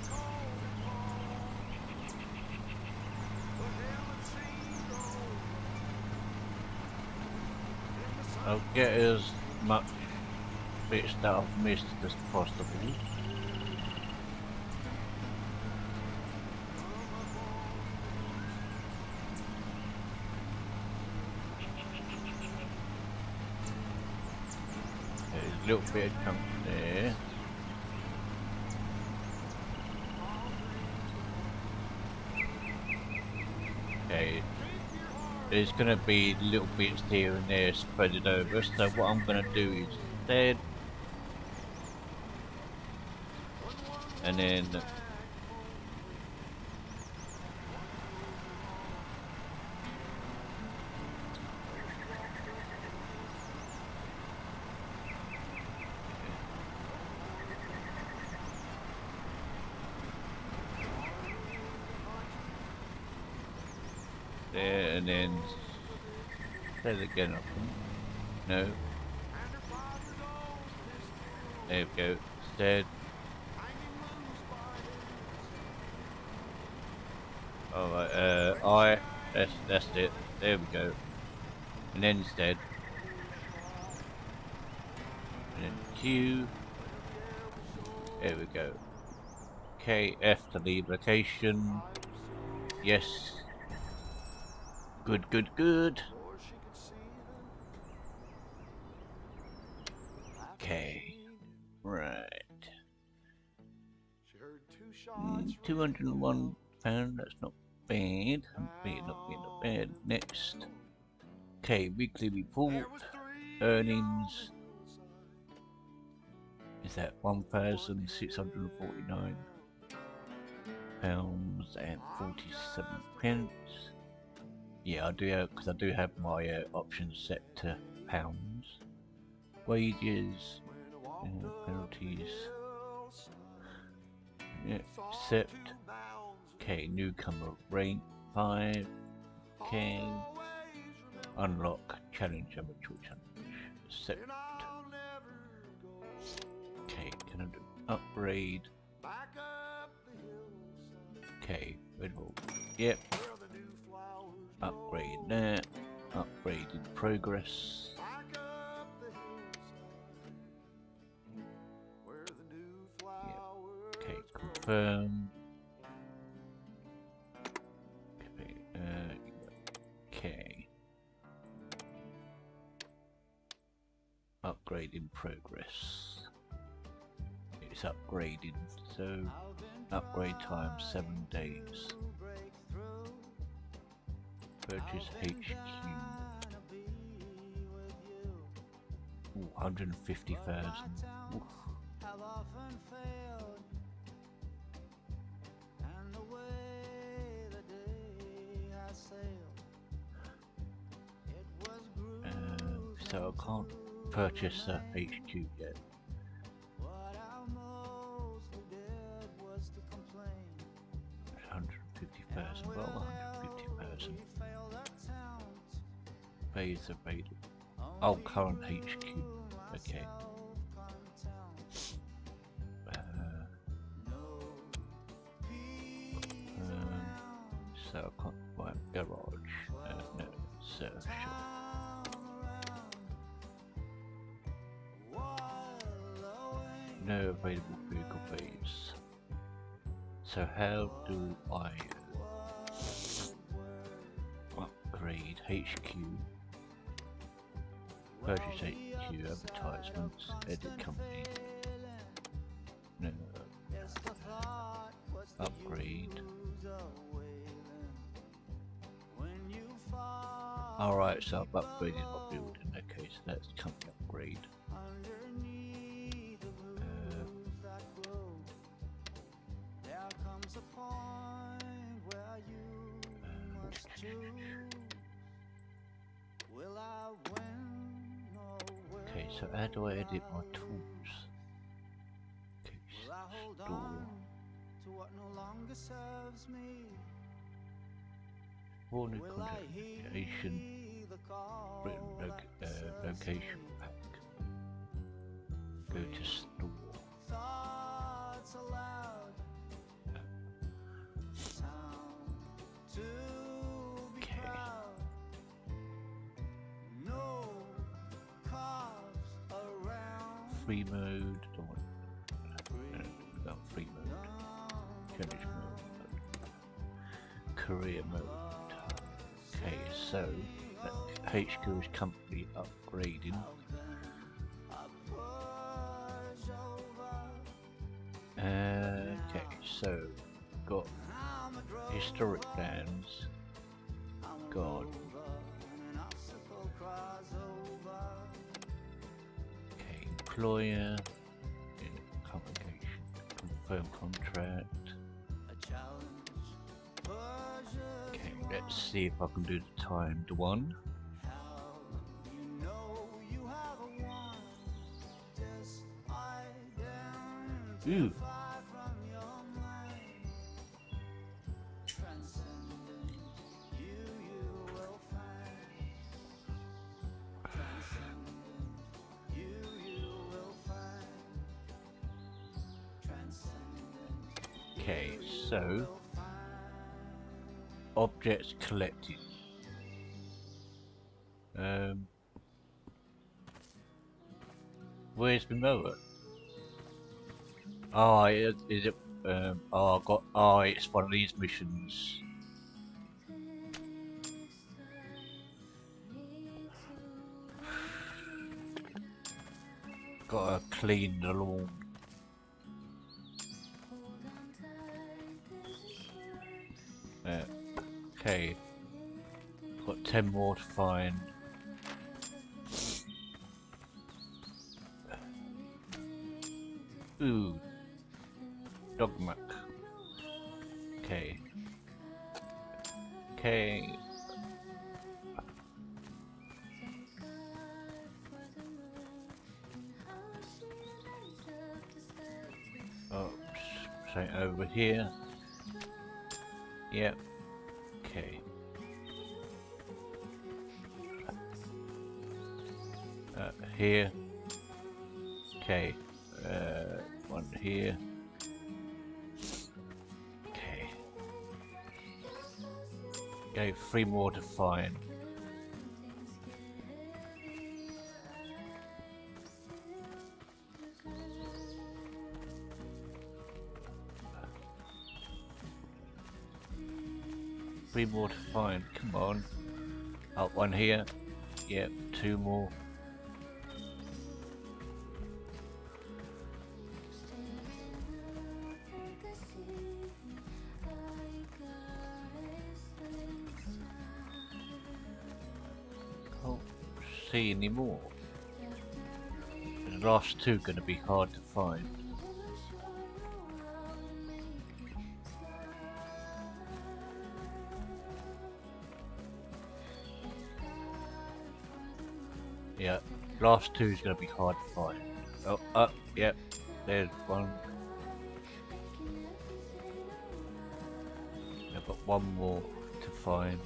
I'll get as much bits that I've missed as possible. There's a little bit of chunk there. Okay, there's going to be little bits here and there spread it over, so what I'm going to do is instead, and then there, and then say it again. No. There we go. Instead. Alright, uh, I, that's, that's it. There we go. And then instead. And then Q. There we go. K, F to leave location. Yes. Good, good, good. Okay. Right. Mm, two hundred and one pound, that's not bad. Not bad, not bad, not bad. Next. Okay, weekly report. Earnings. Is that one thousand six hundred and forty-nine pounds and forty-seven pence? Yeah, I do have, because I do have my uh, options set to pounds. Wages, uh, penalties. Yeah, accept. Okay, newcomer rank five. Okay, unlock challenge amateur challenge. Accept. Upgrade. Okay, renewal. Yep. Upgrade there. Upgrade in progress. Yep. Okay, confirm. Okay. Uh, okay. Upgrade in progress. It's upgrading, so upgrade time seven days. Purchase H Q. Ooh, one hundred fifty thousand. Uh, so I can't purchase a H Q yet. one hundred fifty thousand, well, one hundred fifty thousand. Phase available. Oh, current H Q. Okay. Uh, um, so I can't buy a garage. Uh, no, surf shop. No available vehicle base. So how do I upgrade H Q? Purchase H Q, advertisements, edit company. No. Upgrade. Alright, so I've upgraded my building. Okay, so that's company upgrade. Okay, so how do I edit my tools? Okay, store. For new content location, written lo uh, location pack. Go to store. Free mode, don't want no, no, free mode, challenge mode, career mode. Okay, so that H Q is company upgrading. Uh, okay, so got historic lands, God. Employer, yeah, complication, confirm contract. Okay, let's see if I can do the timed one. Ooh. Okay, so objects collected. Um, where's the mower? Oh, is, is it? Um, oh, I got. Oh, it's one of these missions. Gotta clean the lawn. Uh, okay, got ten more to find. Ooh, dogmac. Okay, okay. Oh, straight over here. Yep. Okay. Uh, here. Okay. Uh, one here. Okay. Okay, three more to find. Three more to find, come on. Up one here. Yep, two more. Can't see any more. The last two gonna be hard to find. Yeah, last two is gonna be hard to find. Oh, up, uh, yep, there's one. I've got one more to find.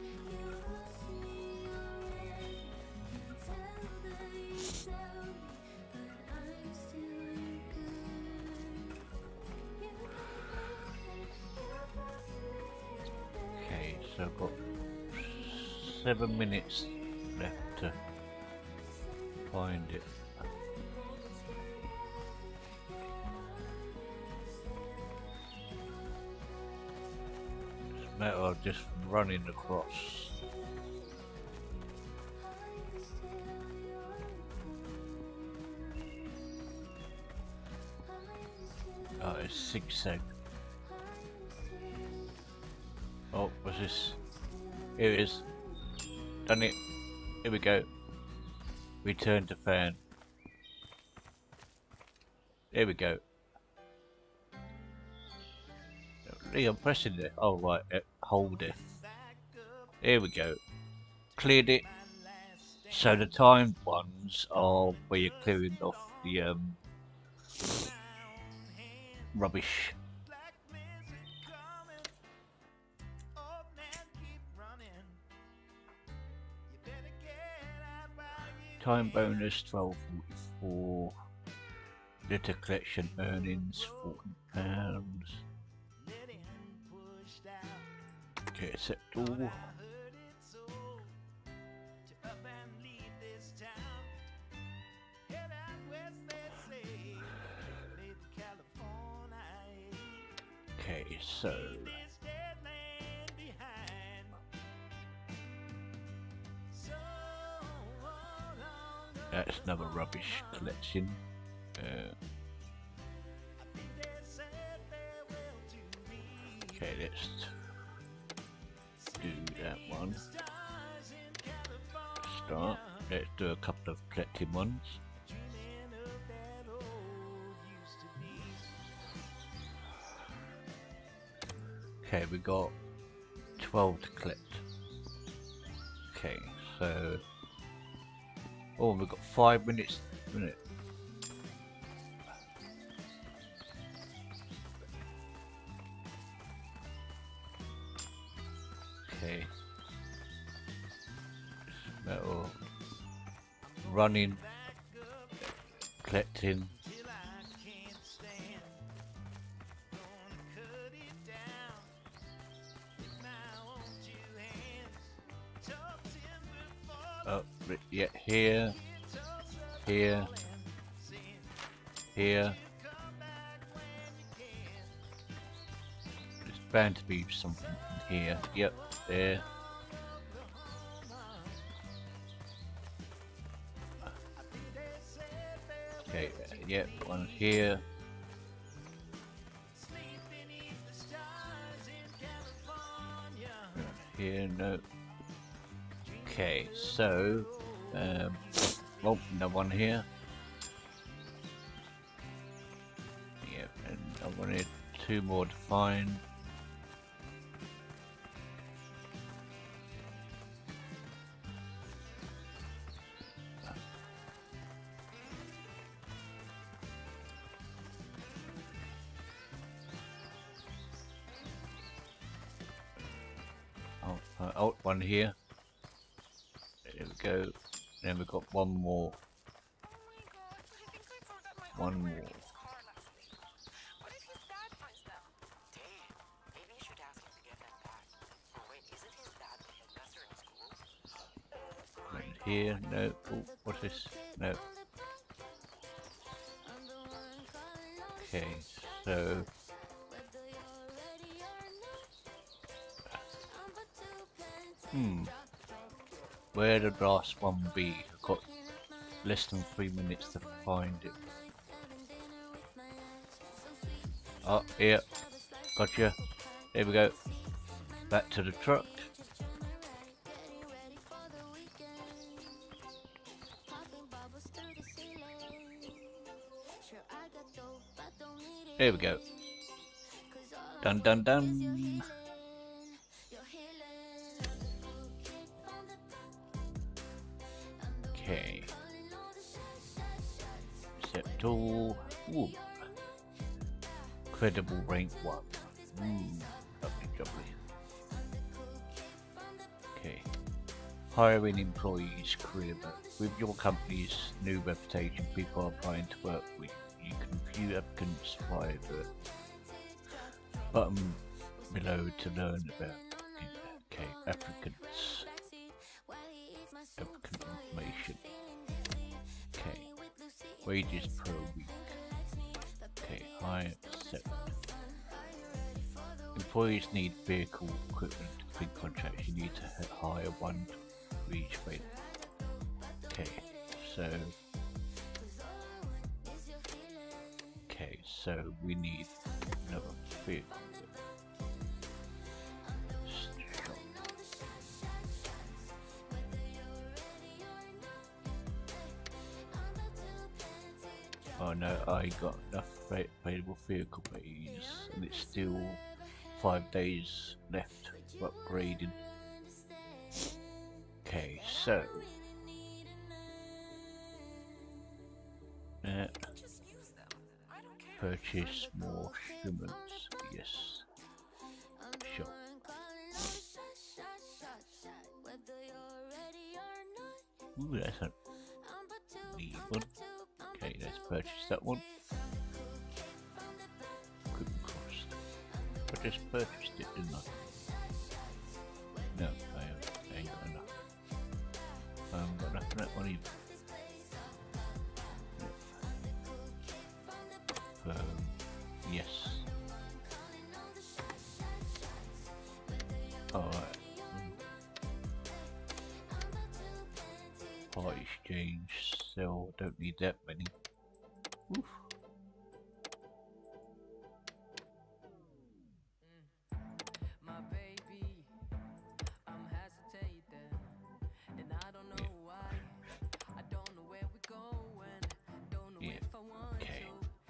Okay, so I've got seven minutes left to find it. It's a matter of just running across. Oh, it's zigzag. Oh, what's this? Here it is. Done it. Here we go. Return to fan. There we go. I'm pressing it. Oh right, uh, hold it. There we go. Cleared it. So the timed ones are where you're clearing off the um, rubbish. Time bonus twelve forty-four. Litter collection earnings forty pounds. Okay, accept all. Okay, so that's another rubbish collection. Uh, okay, let's do that one. Start. Let's do a couple of collecting ones. Okay, we got twelve to collect. Okay, so oh, we've got five minutes. Minute. Okay. Metal. Running. Collecting. Oh, yeah, here, here, here. There's bound to be something here. Yep, there. Okay, uh, yep, one here. Here, no. Okay, so, um, oh, no one here. Yep, and I wanted two more to find. Oh, uh, oh, one here. There we go. Then we've got one more. One more. here, no. Oh, what's this? No. Okay, so hmm, where did the last one be? I've got less than three minutes to find it. Oh, here, gotcha. There we go. Back to the truck. There we go. Dun dun dun. Okay. Set all. Ooh. Credible rank one. Hmm. Lovely, lovely. Okay. Hiring employees, career mode. With your company's new reputation, people are applying to work with you. Can view applicants via the button below to learn about okay applicants. Applicant information. Okay. Wages per week. Okay, hire seven. Employees need vehicle equipment to complete contracts. You need to hire one for each vehicle. Okay, so okay, so we need another vehicle. Oh no, I got enough available vehicle bays, and it's still five days left for upgrading. Okay, so uh, purchase more instruments. Yes, sure. Ooh, that's a neat one. Okay, let's purchase that one. Equipment cost. I just purchased it, didn't I? No, I haven't. I ain't got enough. I haven't got enough for that one either. Yep. Um, yes. Alright. Part exchange, sell, don't need that many. Oof. Yeah. Okay.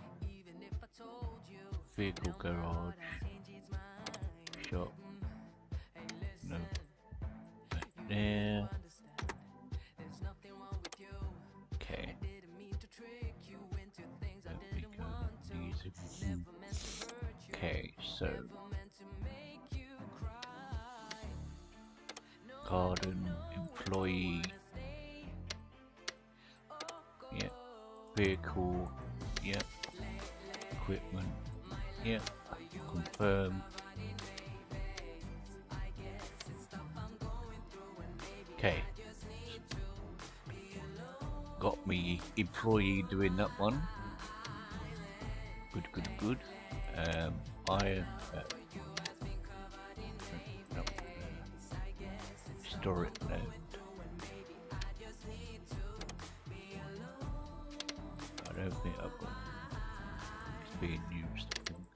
Vehicle garage. Shop. No. Back there. Okay. There we go. Easy. Okay, so garden employee. Yeah. Vehicle. Yep. Equipment. Yep. Confirm. Okay. Got me employee doing that one. Good, good, good. Um, I uh, no, uh, store it now. I don't think I've got it's being used. I think.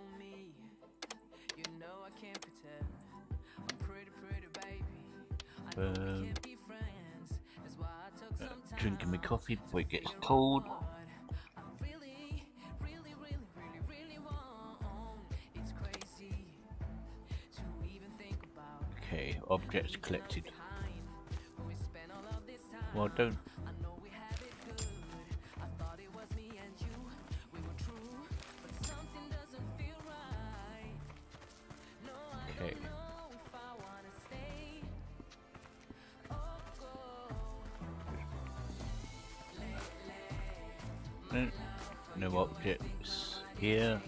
Um, uh, drinking my coffee before it gets cold. Okay, objects collected. Well, don't. Okay. No, no objects here.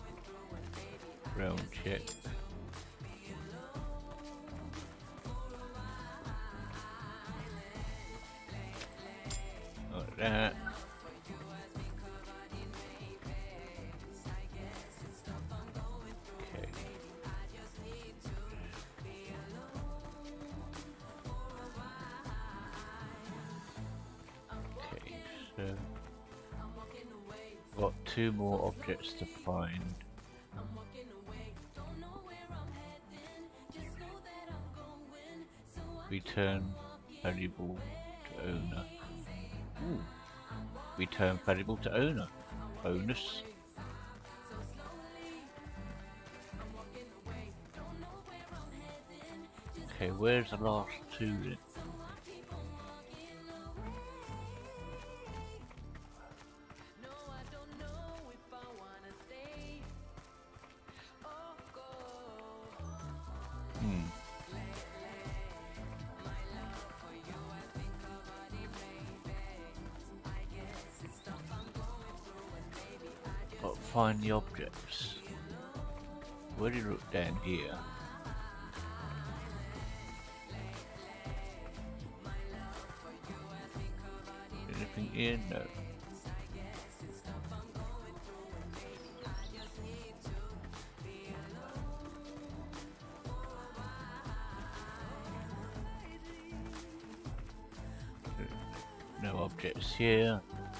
Round check. that. Okay. Okay, so got two more objects to find. Return valuable to owner. Ooh. Return valuable to owner. Bonus. Okay, where's the last two then? Hmm. But find the objects. Where do you look down here? Anything here? No. No objects here.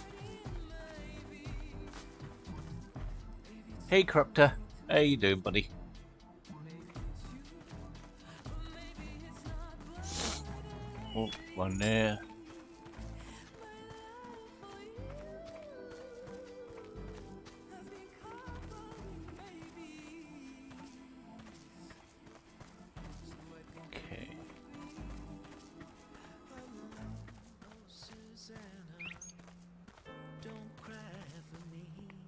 Hey Corruptor, how you doing, buddy? Oh, one there. Okay. Don't cry for me.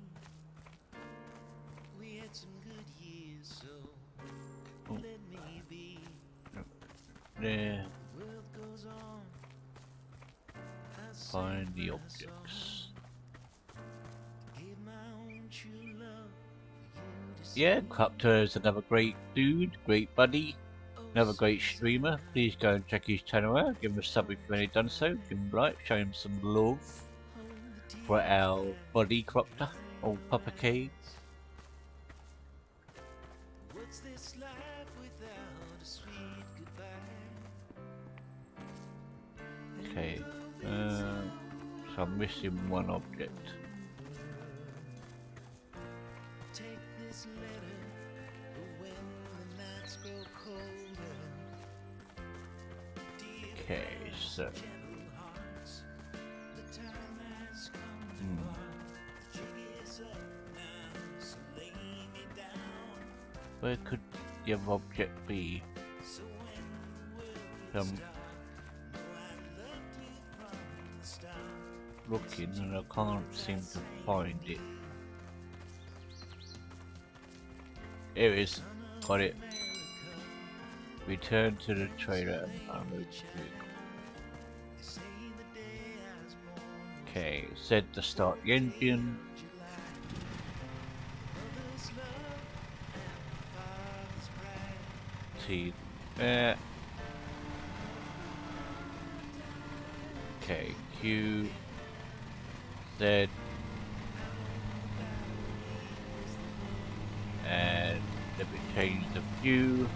We had some good years, so Oh. let me be. There. World goes on. I Find sing the my objects. song. Gave my own true love for you to Yeah, see. Corruptor is another great dude, great buddy, another great streamer. Please go and check his channel out. Give him a sub if you've already done so. Give him a like, show him some love for our buddy Corruptor, old Papa K. What's this life without a sweet goodbye? Okay, uh, so I'm missing one object. Take this letter for when the nights grow colder. Dear Okay, so gentle hearts, the time has come to Hmm. part. The jig is up now, so lay me down. where could the other object be? So when will we Um, start? No, I loved you from the start. looking and I can't seem to find it. Here it is. Got it. Return to the trailer and unload the vehicle. Say the day I was born. Okay, said to start the engine. Mother's love and father's pride. See there. Okay, Q Z and let me change the view.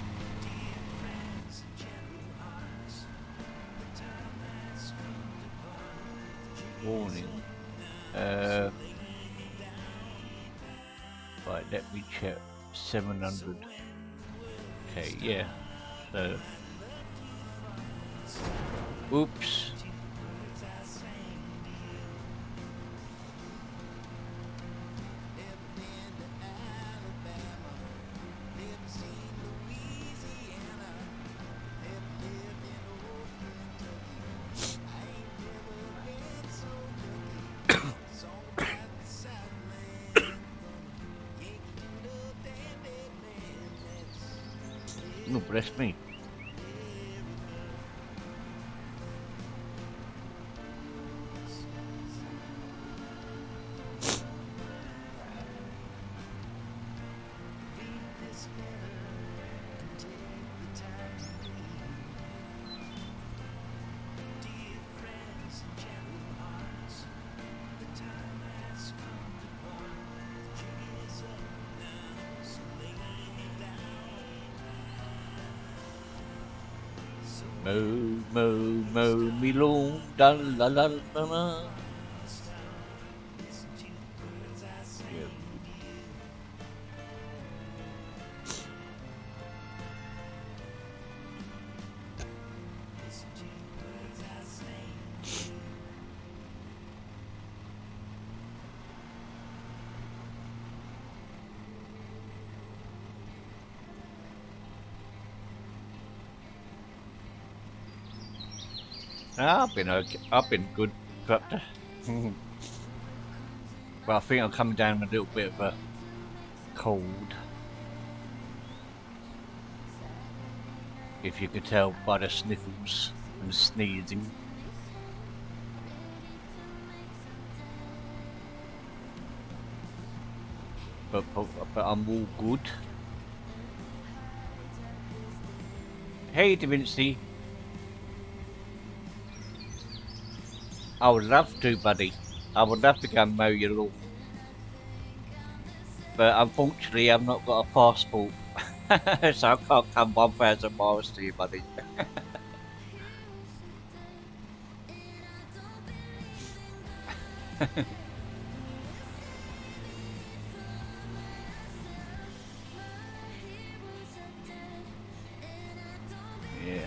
Warning. Uh, right, let me check. seven hundred. Okay, yeah. So, oops. No, bless me. Mow, mow, mow me lawn, da la la la la. Yeah. Ah, I've been okay. I've been good, but but I think I'm coming down with a little bit of a cold. If you could tell by the sniffles and sneezing. But, but, but I'm all good. Hey, Da Vinci. I would love to, buddy. I would love to go and mow your lawn. But unfortunately, I've not got a passport. So I can't come one thousand miles to you, buddy. Yeah.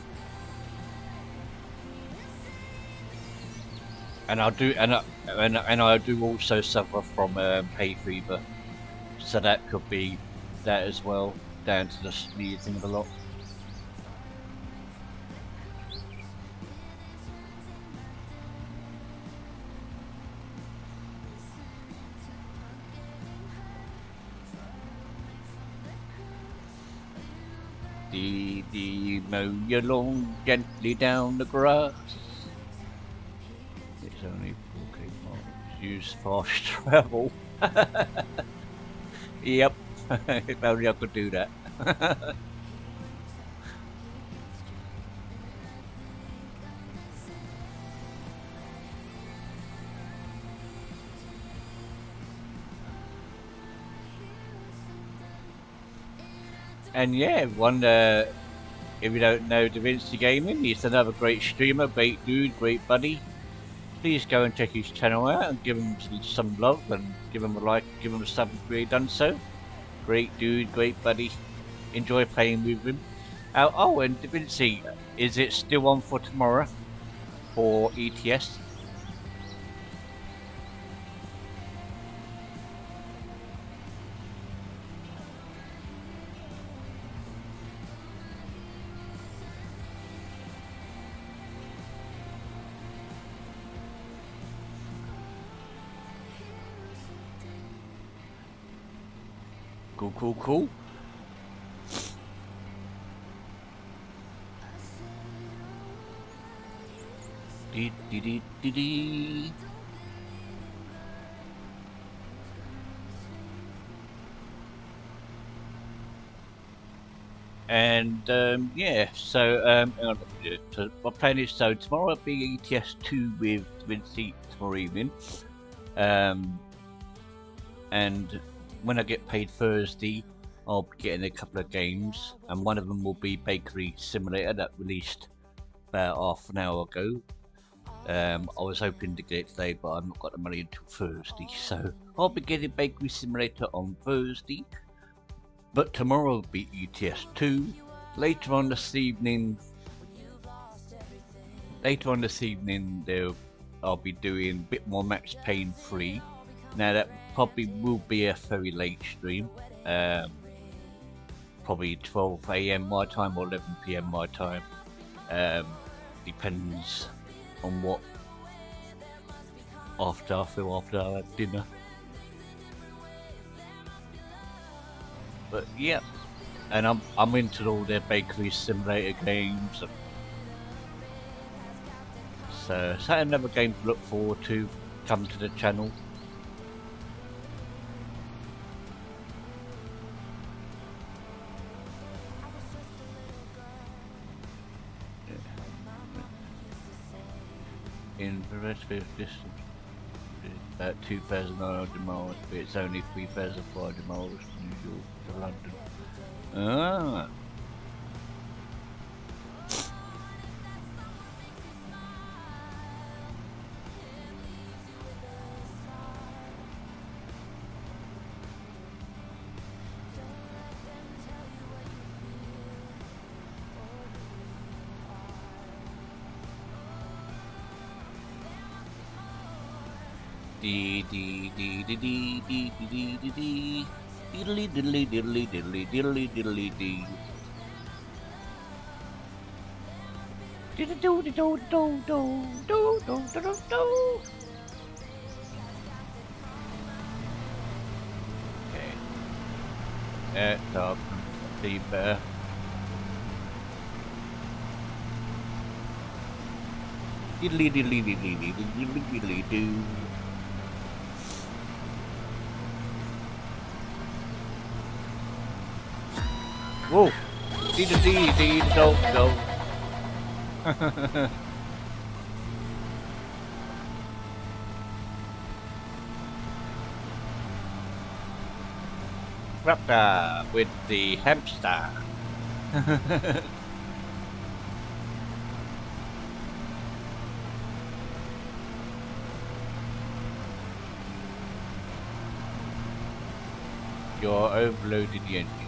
And I do, and I, and, and I do also suffer from um, hay fever, so that could be that as well, down to the sneezing a lot. Dee dee mow your lawn gently down the grass. It's only four K miles. Use fast travel. Yep. If only I could do that. And yeah, one uh, if you don't know Da Vinci Gaming, he's another great streamer, great dude, great buddy. Please go and check his channel out and give him some love and give him a like, give him a sub if you've done so. Great dude, great buddy. Enjoy playing with him. Uh, oh, and Da Vinci, is it still on for tomorrow for E T S? Cool, cool, cool. Dee dee dee dee dee. And um, yeah, so um, so my plan is so tomorrow will be E T S two with Da Vinci tomorrow evening, um, and when I get paid Thursday, I'll be getting a couple of games, and one of them will be Bakery Simulator that released about half an hour ago. Um, I was hoping to get it today, but I've not got the money until Thursday, so I'll be getting Bakery Simulator on Thursday. But tomorrow will be E T S two. Later on this evening, later on this evening, there I'll be doing a bit more Max Payne three. Now that probably will be a very late stream, um, probably twelve A M my time or eleven P M my time. Um, depends on what after I feel after I have dinner. But yeah, and I'm I'm into all their Bakery Simulator games. So, so another game to look forward to. Come to the channel. In the rest of distance, about two thousand nine hundred miles, but it's only three thousand five hundred miles from New York to London. Ah. Dee dee dee dee dee dee dee dee dee dee. Diddly diddly diddly diddly diddly diddly dee. Do do do do do do do do do do do. Okay. That's up. Be better. Diddly diddly diddly diddly diddly diddly doo. Whoa! Dee dee dee dee do do. Raptor with the hamster. You're overloaded the engine.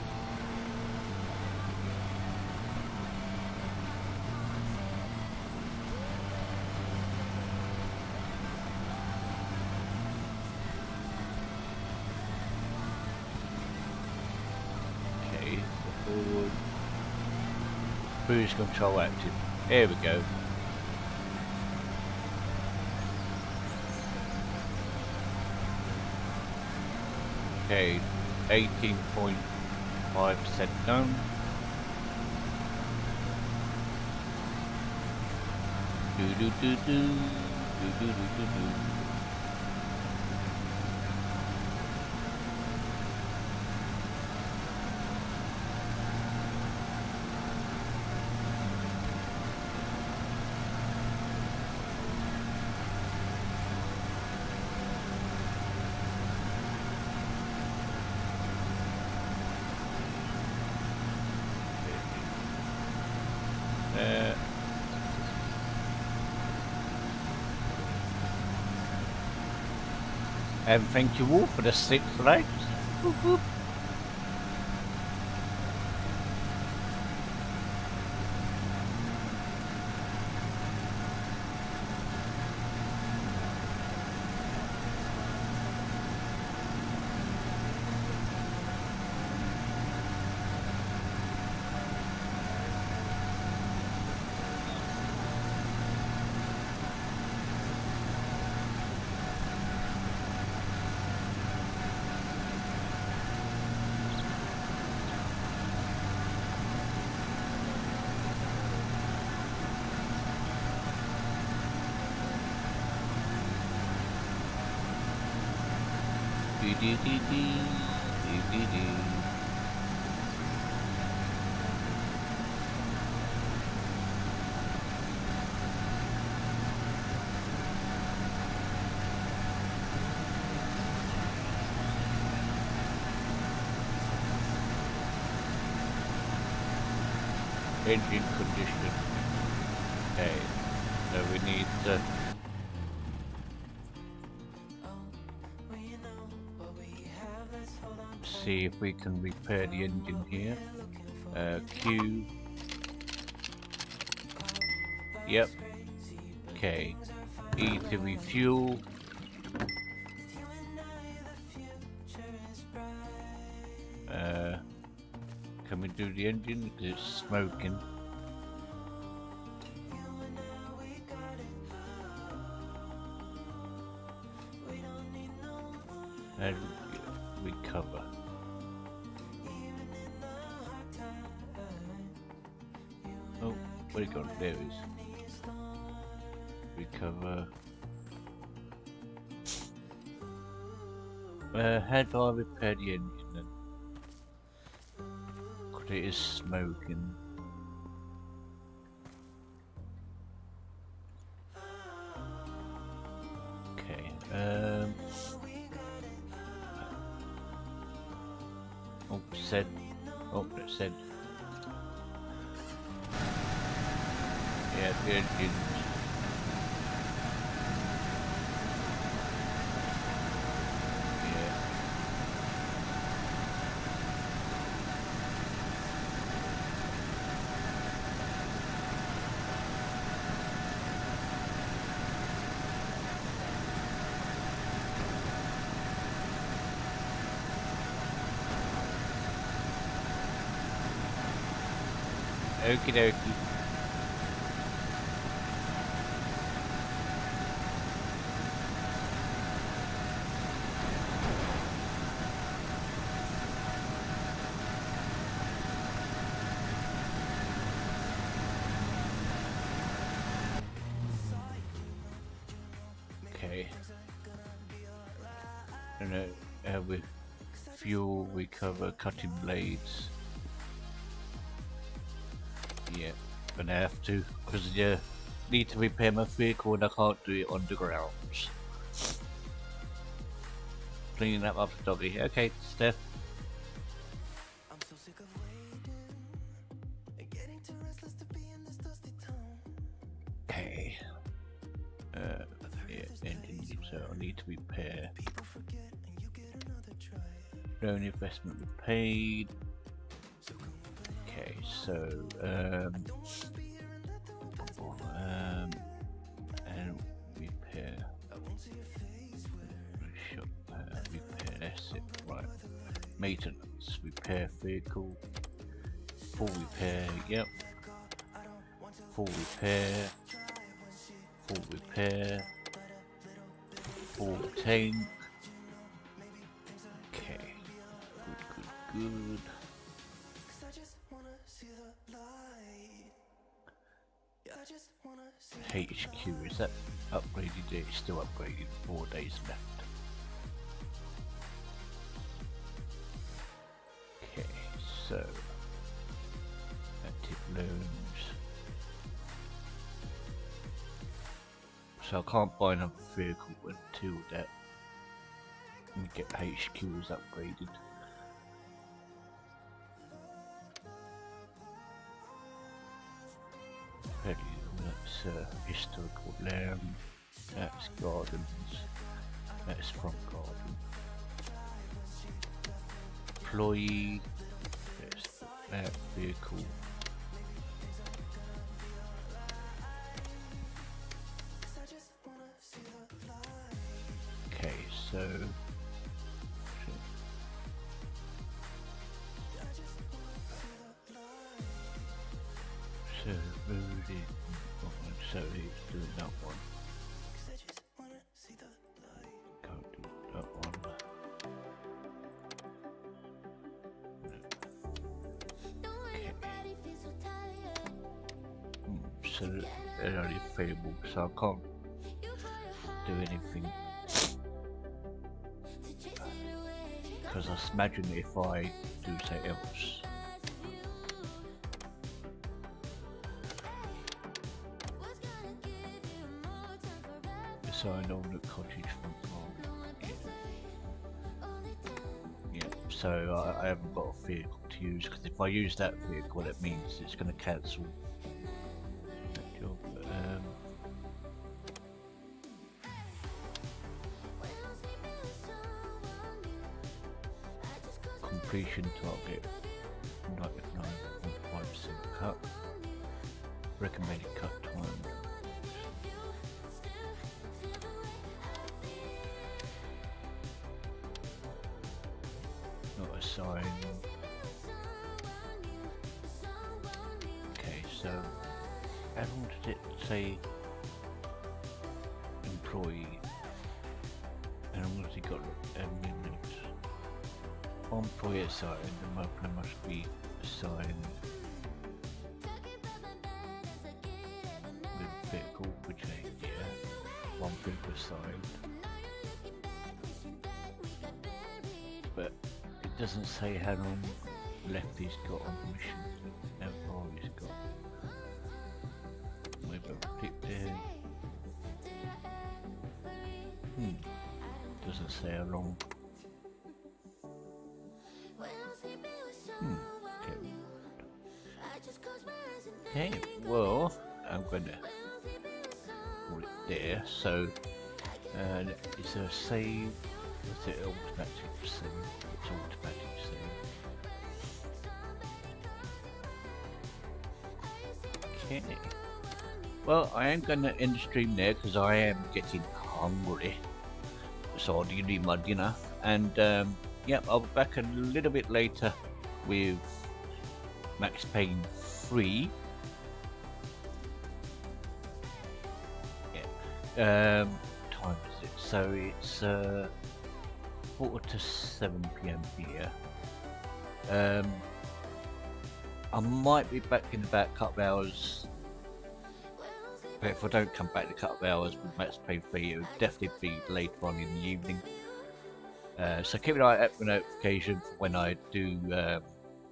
Okay, forward. Cruise control active. There we go. Okay, eighteen point five percent done. Do do do do do do do do do. Uh, and thank you all for the six likes. Whoop, whoop. Dee dee dee dee dee dee dee. Engine condition. Okay, so we need to see if we can repair the engine here. Uh, Q. Yep. Okay. E to refuel. Uh, can we do the engine? Because it's smoking. And recover. Oh, where it gone? There it is. Recover. Uh, how do I repair the engine then? Because it is smoking. Okay, um... oh, said. Oh, it said. Yeah, the engine. Okie dokie. Okay. And uh, uh, with fuel we cover cutting blades. Yeah, gonna have to, because you need to repair my vehicle and I can't do it on the grounds. Cleaning that up after doggy. Okay, Steph. Okay. Uh, yeah, engine, so I need to repair. Loan investment repaid. Okay, so um, um and repair. Shop, uh, repair asset, right? Maintenance, repair vehicle. Full repair, yep. Full repair. Full repair. Full tank. Okay. Good, good, good. H Q, is that upgraded? It's still upgraded, four days left. Okay, so active loans. So I can't buy another vehicle until that we get H Qs upgraded. That's uh, historical land, that's gardens, that's front garden. Employee, that's that vehicle. Okay, so so moving on, so he's doing that one. Can't do that one. Okay. Hmm, so they're only available, so I can't do anything. Because I imagine if I do something else. Sign on the cottage front lawn. Yeah. Yeah, so I, I haven't got a vehicle to use, because if I use that vehicle, it means it's going to cancel that job. Um, completion target ninety-nine point five percent cut. Recommended cut time. Sign. Okay, so how long did it say employee? And how long has he got a minute? One employee assigned, the mobile must be assigned with vehicle, which ain't yeah. One vehicle assigned. But it doesn't say how long left he's got on the mission, how far he's got. Maybe I'll click there. Hmm. Doesn't say how long. Hmm. Okay. Okay, well, I'm gonna put it there. So, uh, is there a save? Is it automatic save? It's automatic save. Okay. Well, I am gonna end the stream there because I am getting hungry. So I need my dinner. And um, yeah, I'll be back a little bit later with Max Payne three. Yeah. Um, what time is it? So it's uh, quarter to seven p m here. Um, I might be back in about a couple of hours. But if I don't come back in a couple of hours with Max Payne three, it would definitely be later on in the evening. Uh, so keep an eye out for notification for when I do um,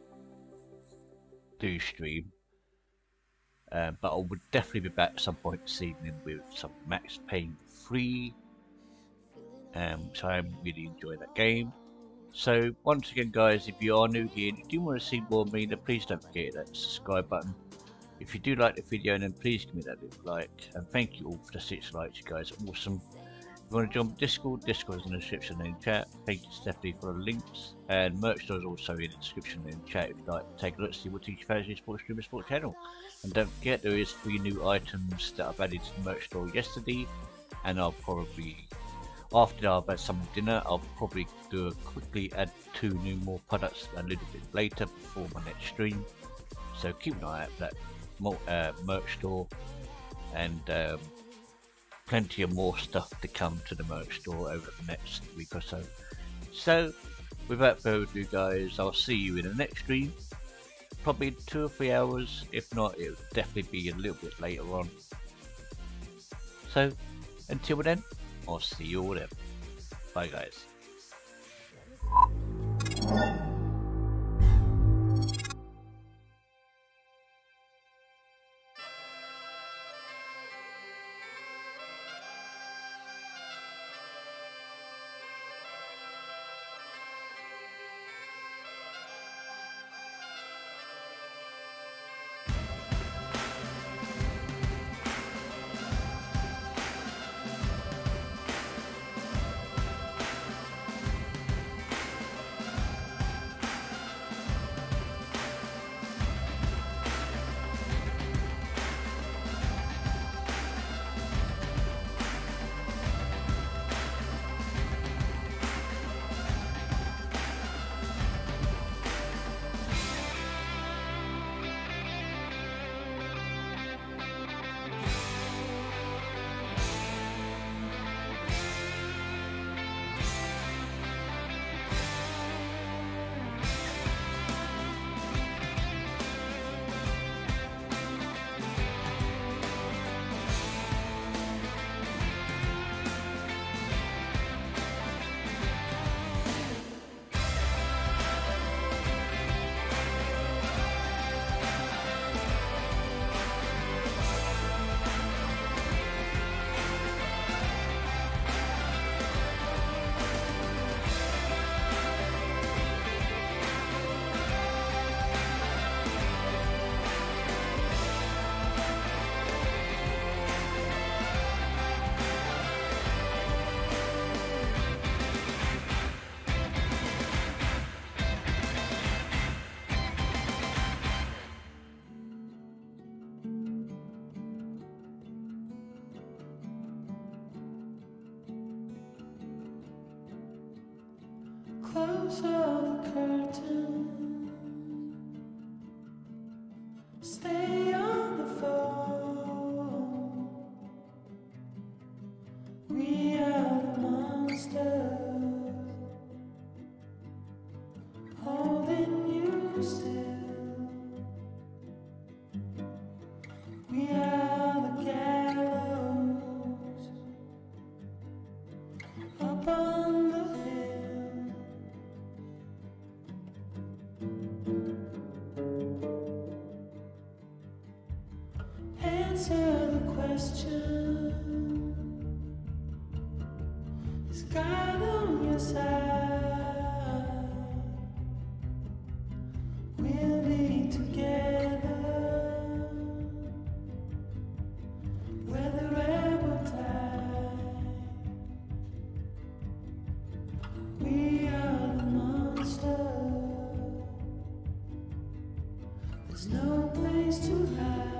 do stream. Uh, but I would definitely be back at some point this evening with some Max Payne three. Um, so I'm really enjoying that game. So once again, guys, if you are new here and you do want to see more of me, then please don't forget that subscribe button. If you do like the video, then please give me that little like, and thank you all for the six likes. You guys are awesome. If you want to join Discord, Discord is in the description and in chat. Thank you Stephanie for the links, and merch store is also in the description and in chat if you'd like to take a look to see what Teach Fantasy Sports Streamer Sport channel. And don't forget, there is three new items that I've added to the merch store yesterday, and I'll probably, after I've had some dinner, I'll probably do a quickly add two new more products a little bit later before my next stream. So keep an eye out for that uh, merch store, and um, plenty of more stuff to come to the merch store over the next week or so. So without further ado, guys, I'll see you in the next stream, probably two or three hours. If not, it'll definitely be a little bit later on. So until then, I'll see you all then. Bye guys. Close all the curtains, stay on the phone. We are the monsters, holding you still. We are the gallows up on the hill. Answer the question, is God on your side? We'll be together, wherever tide. We are the monsters, there's no place to hide.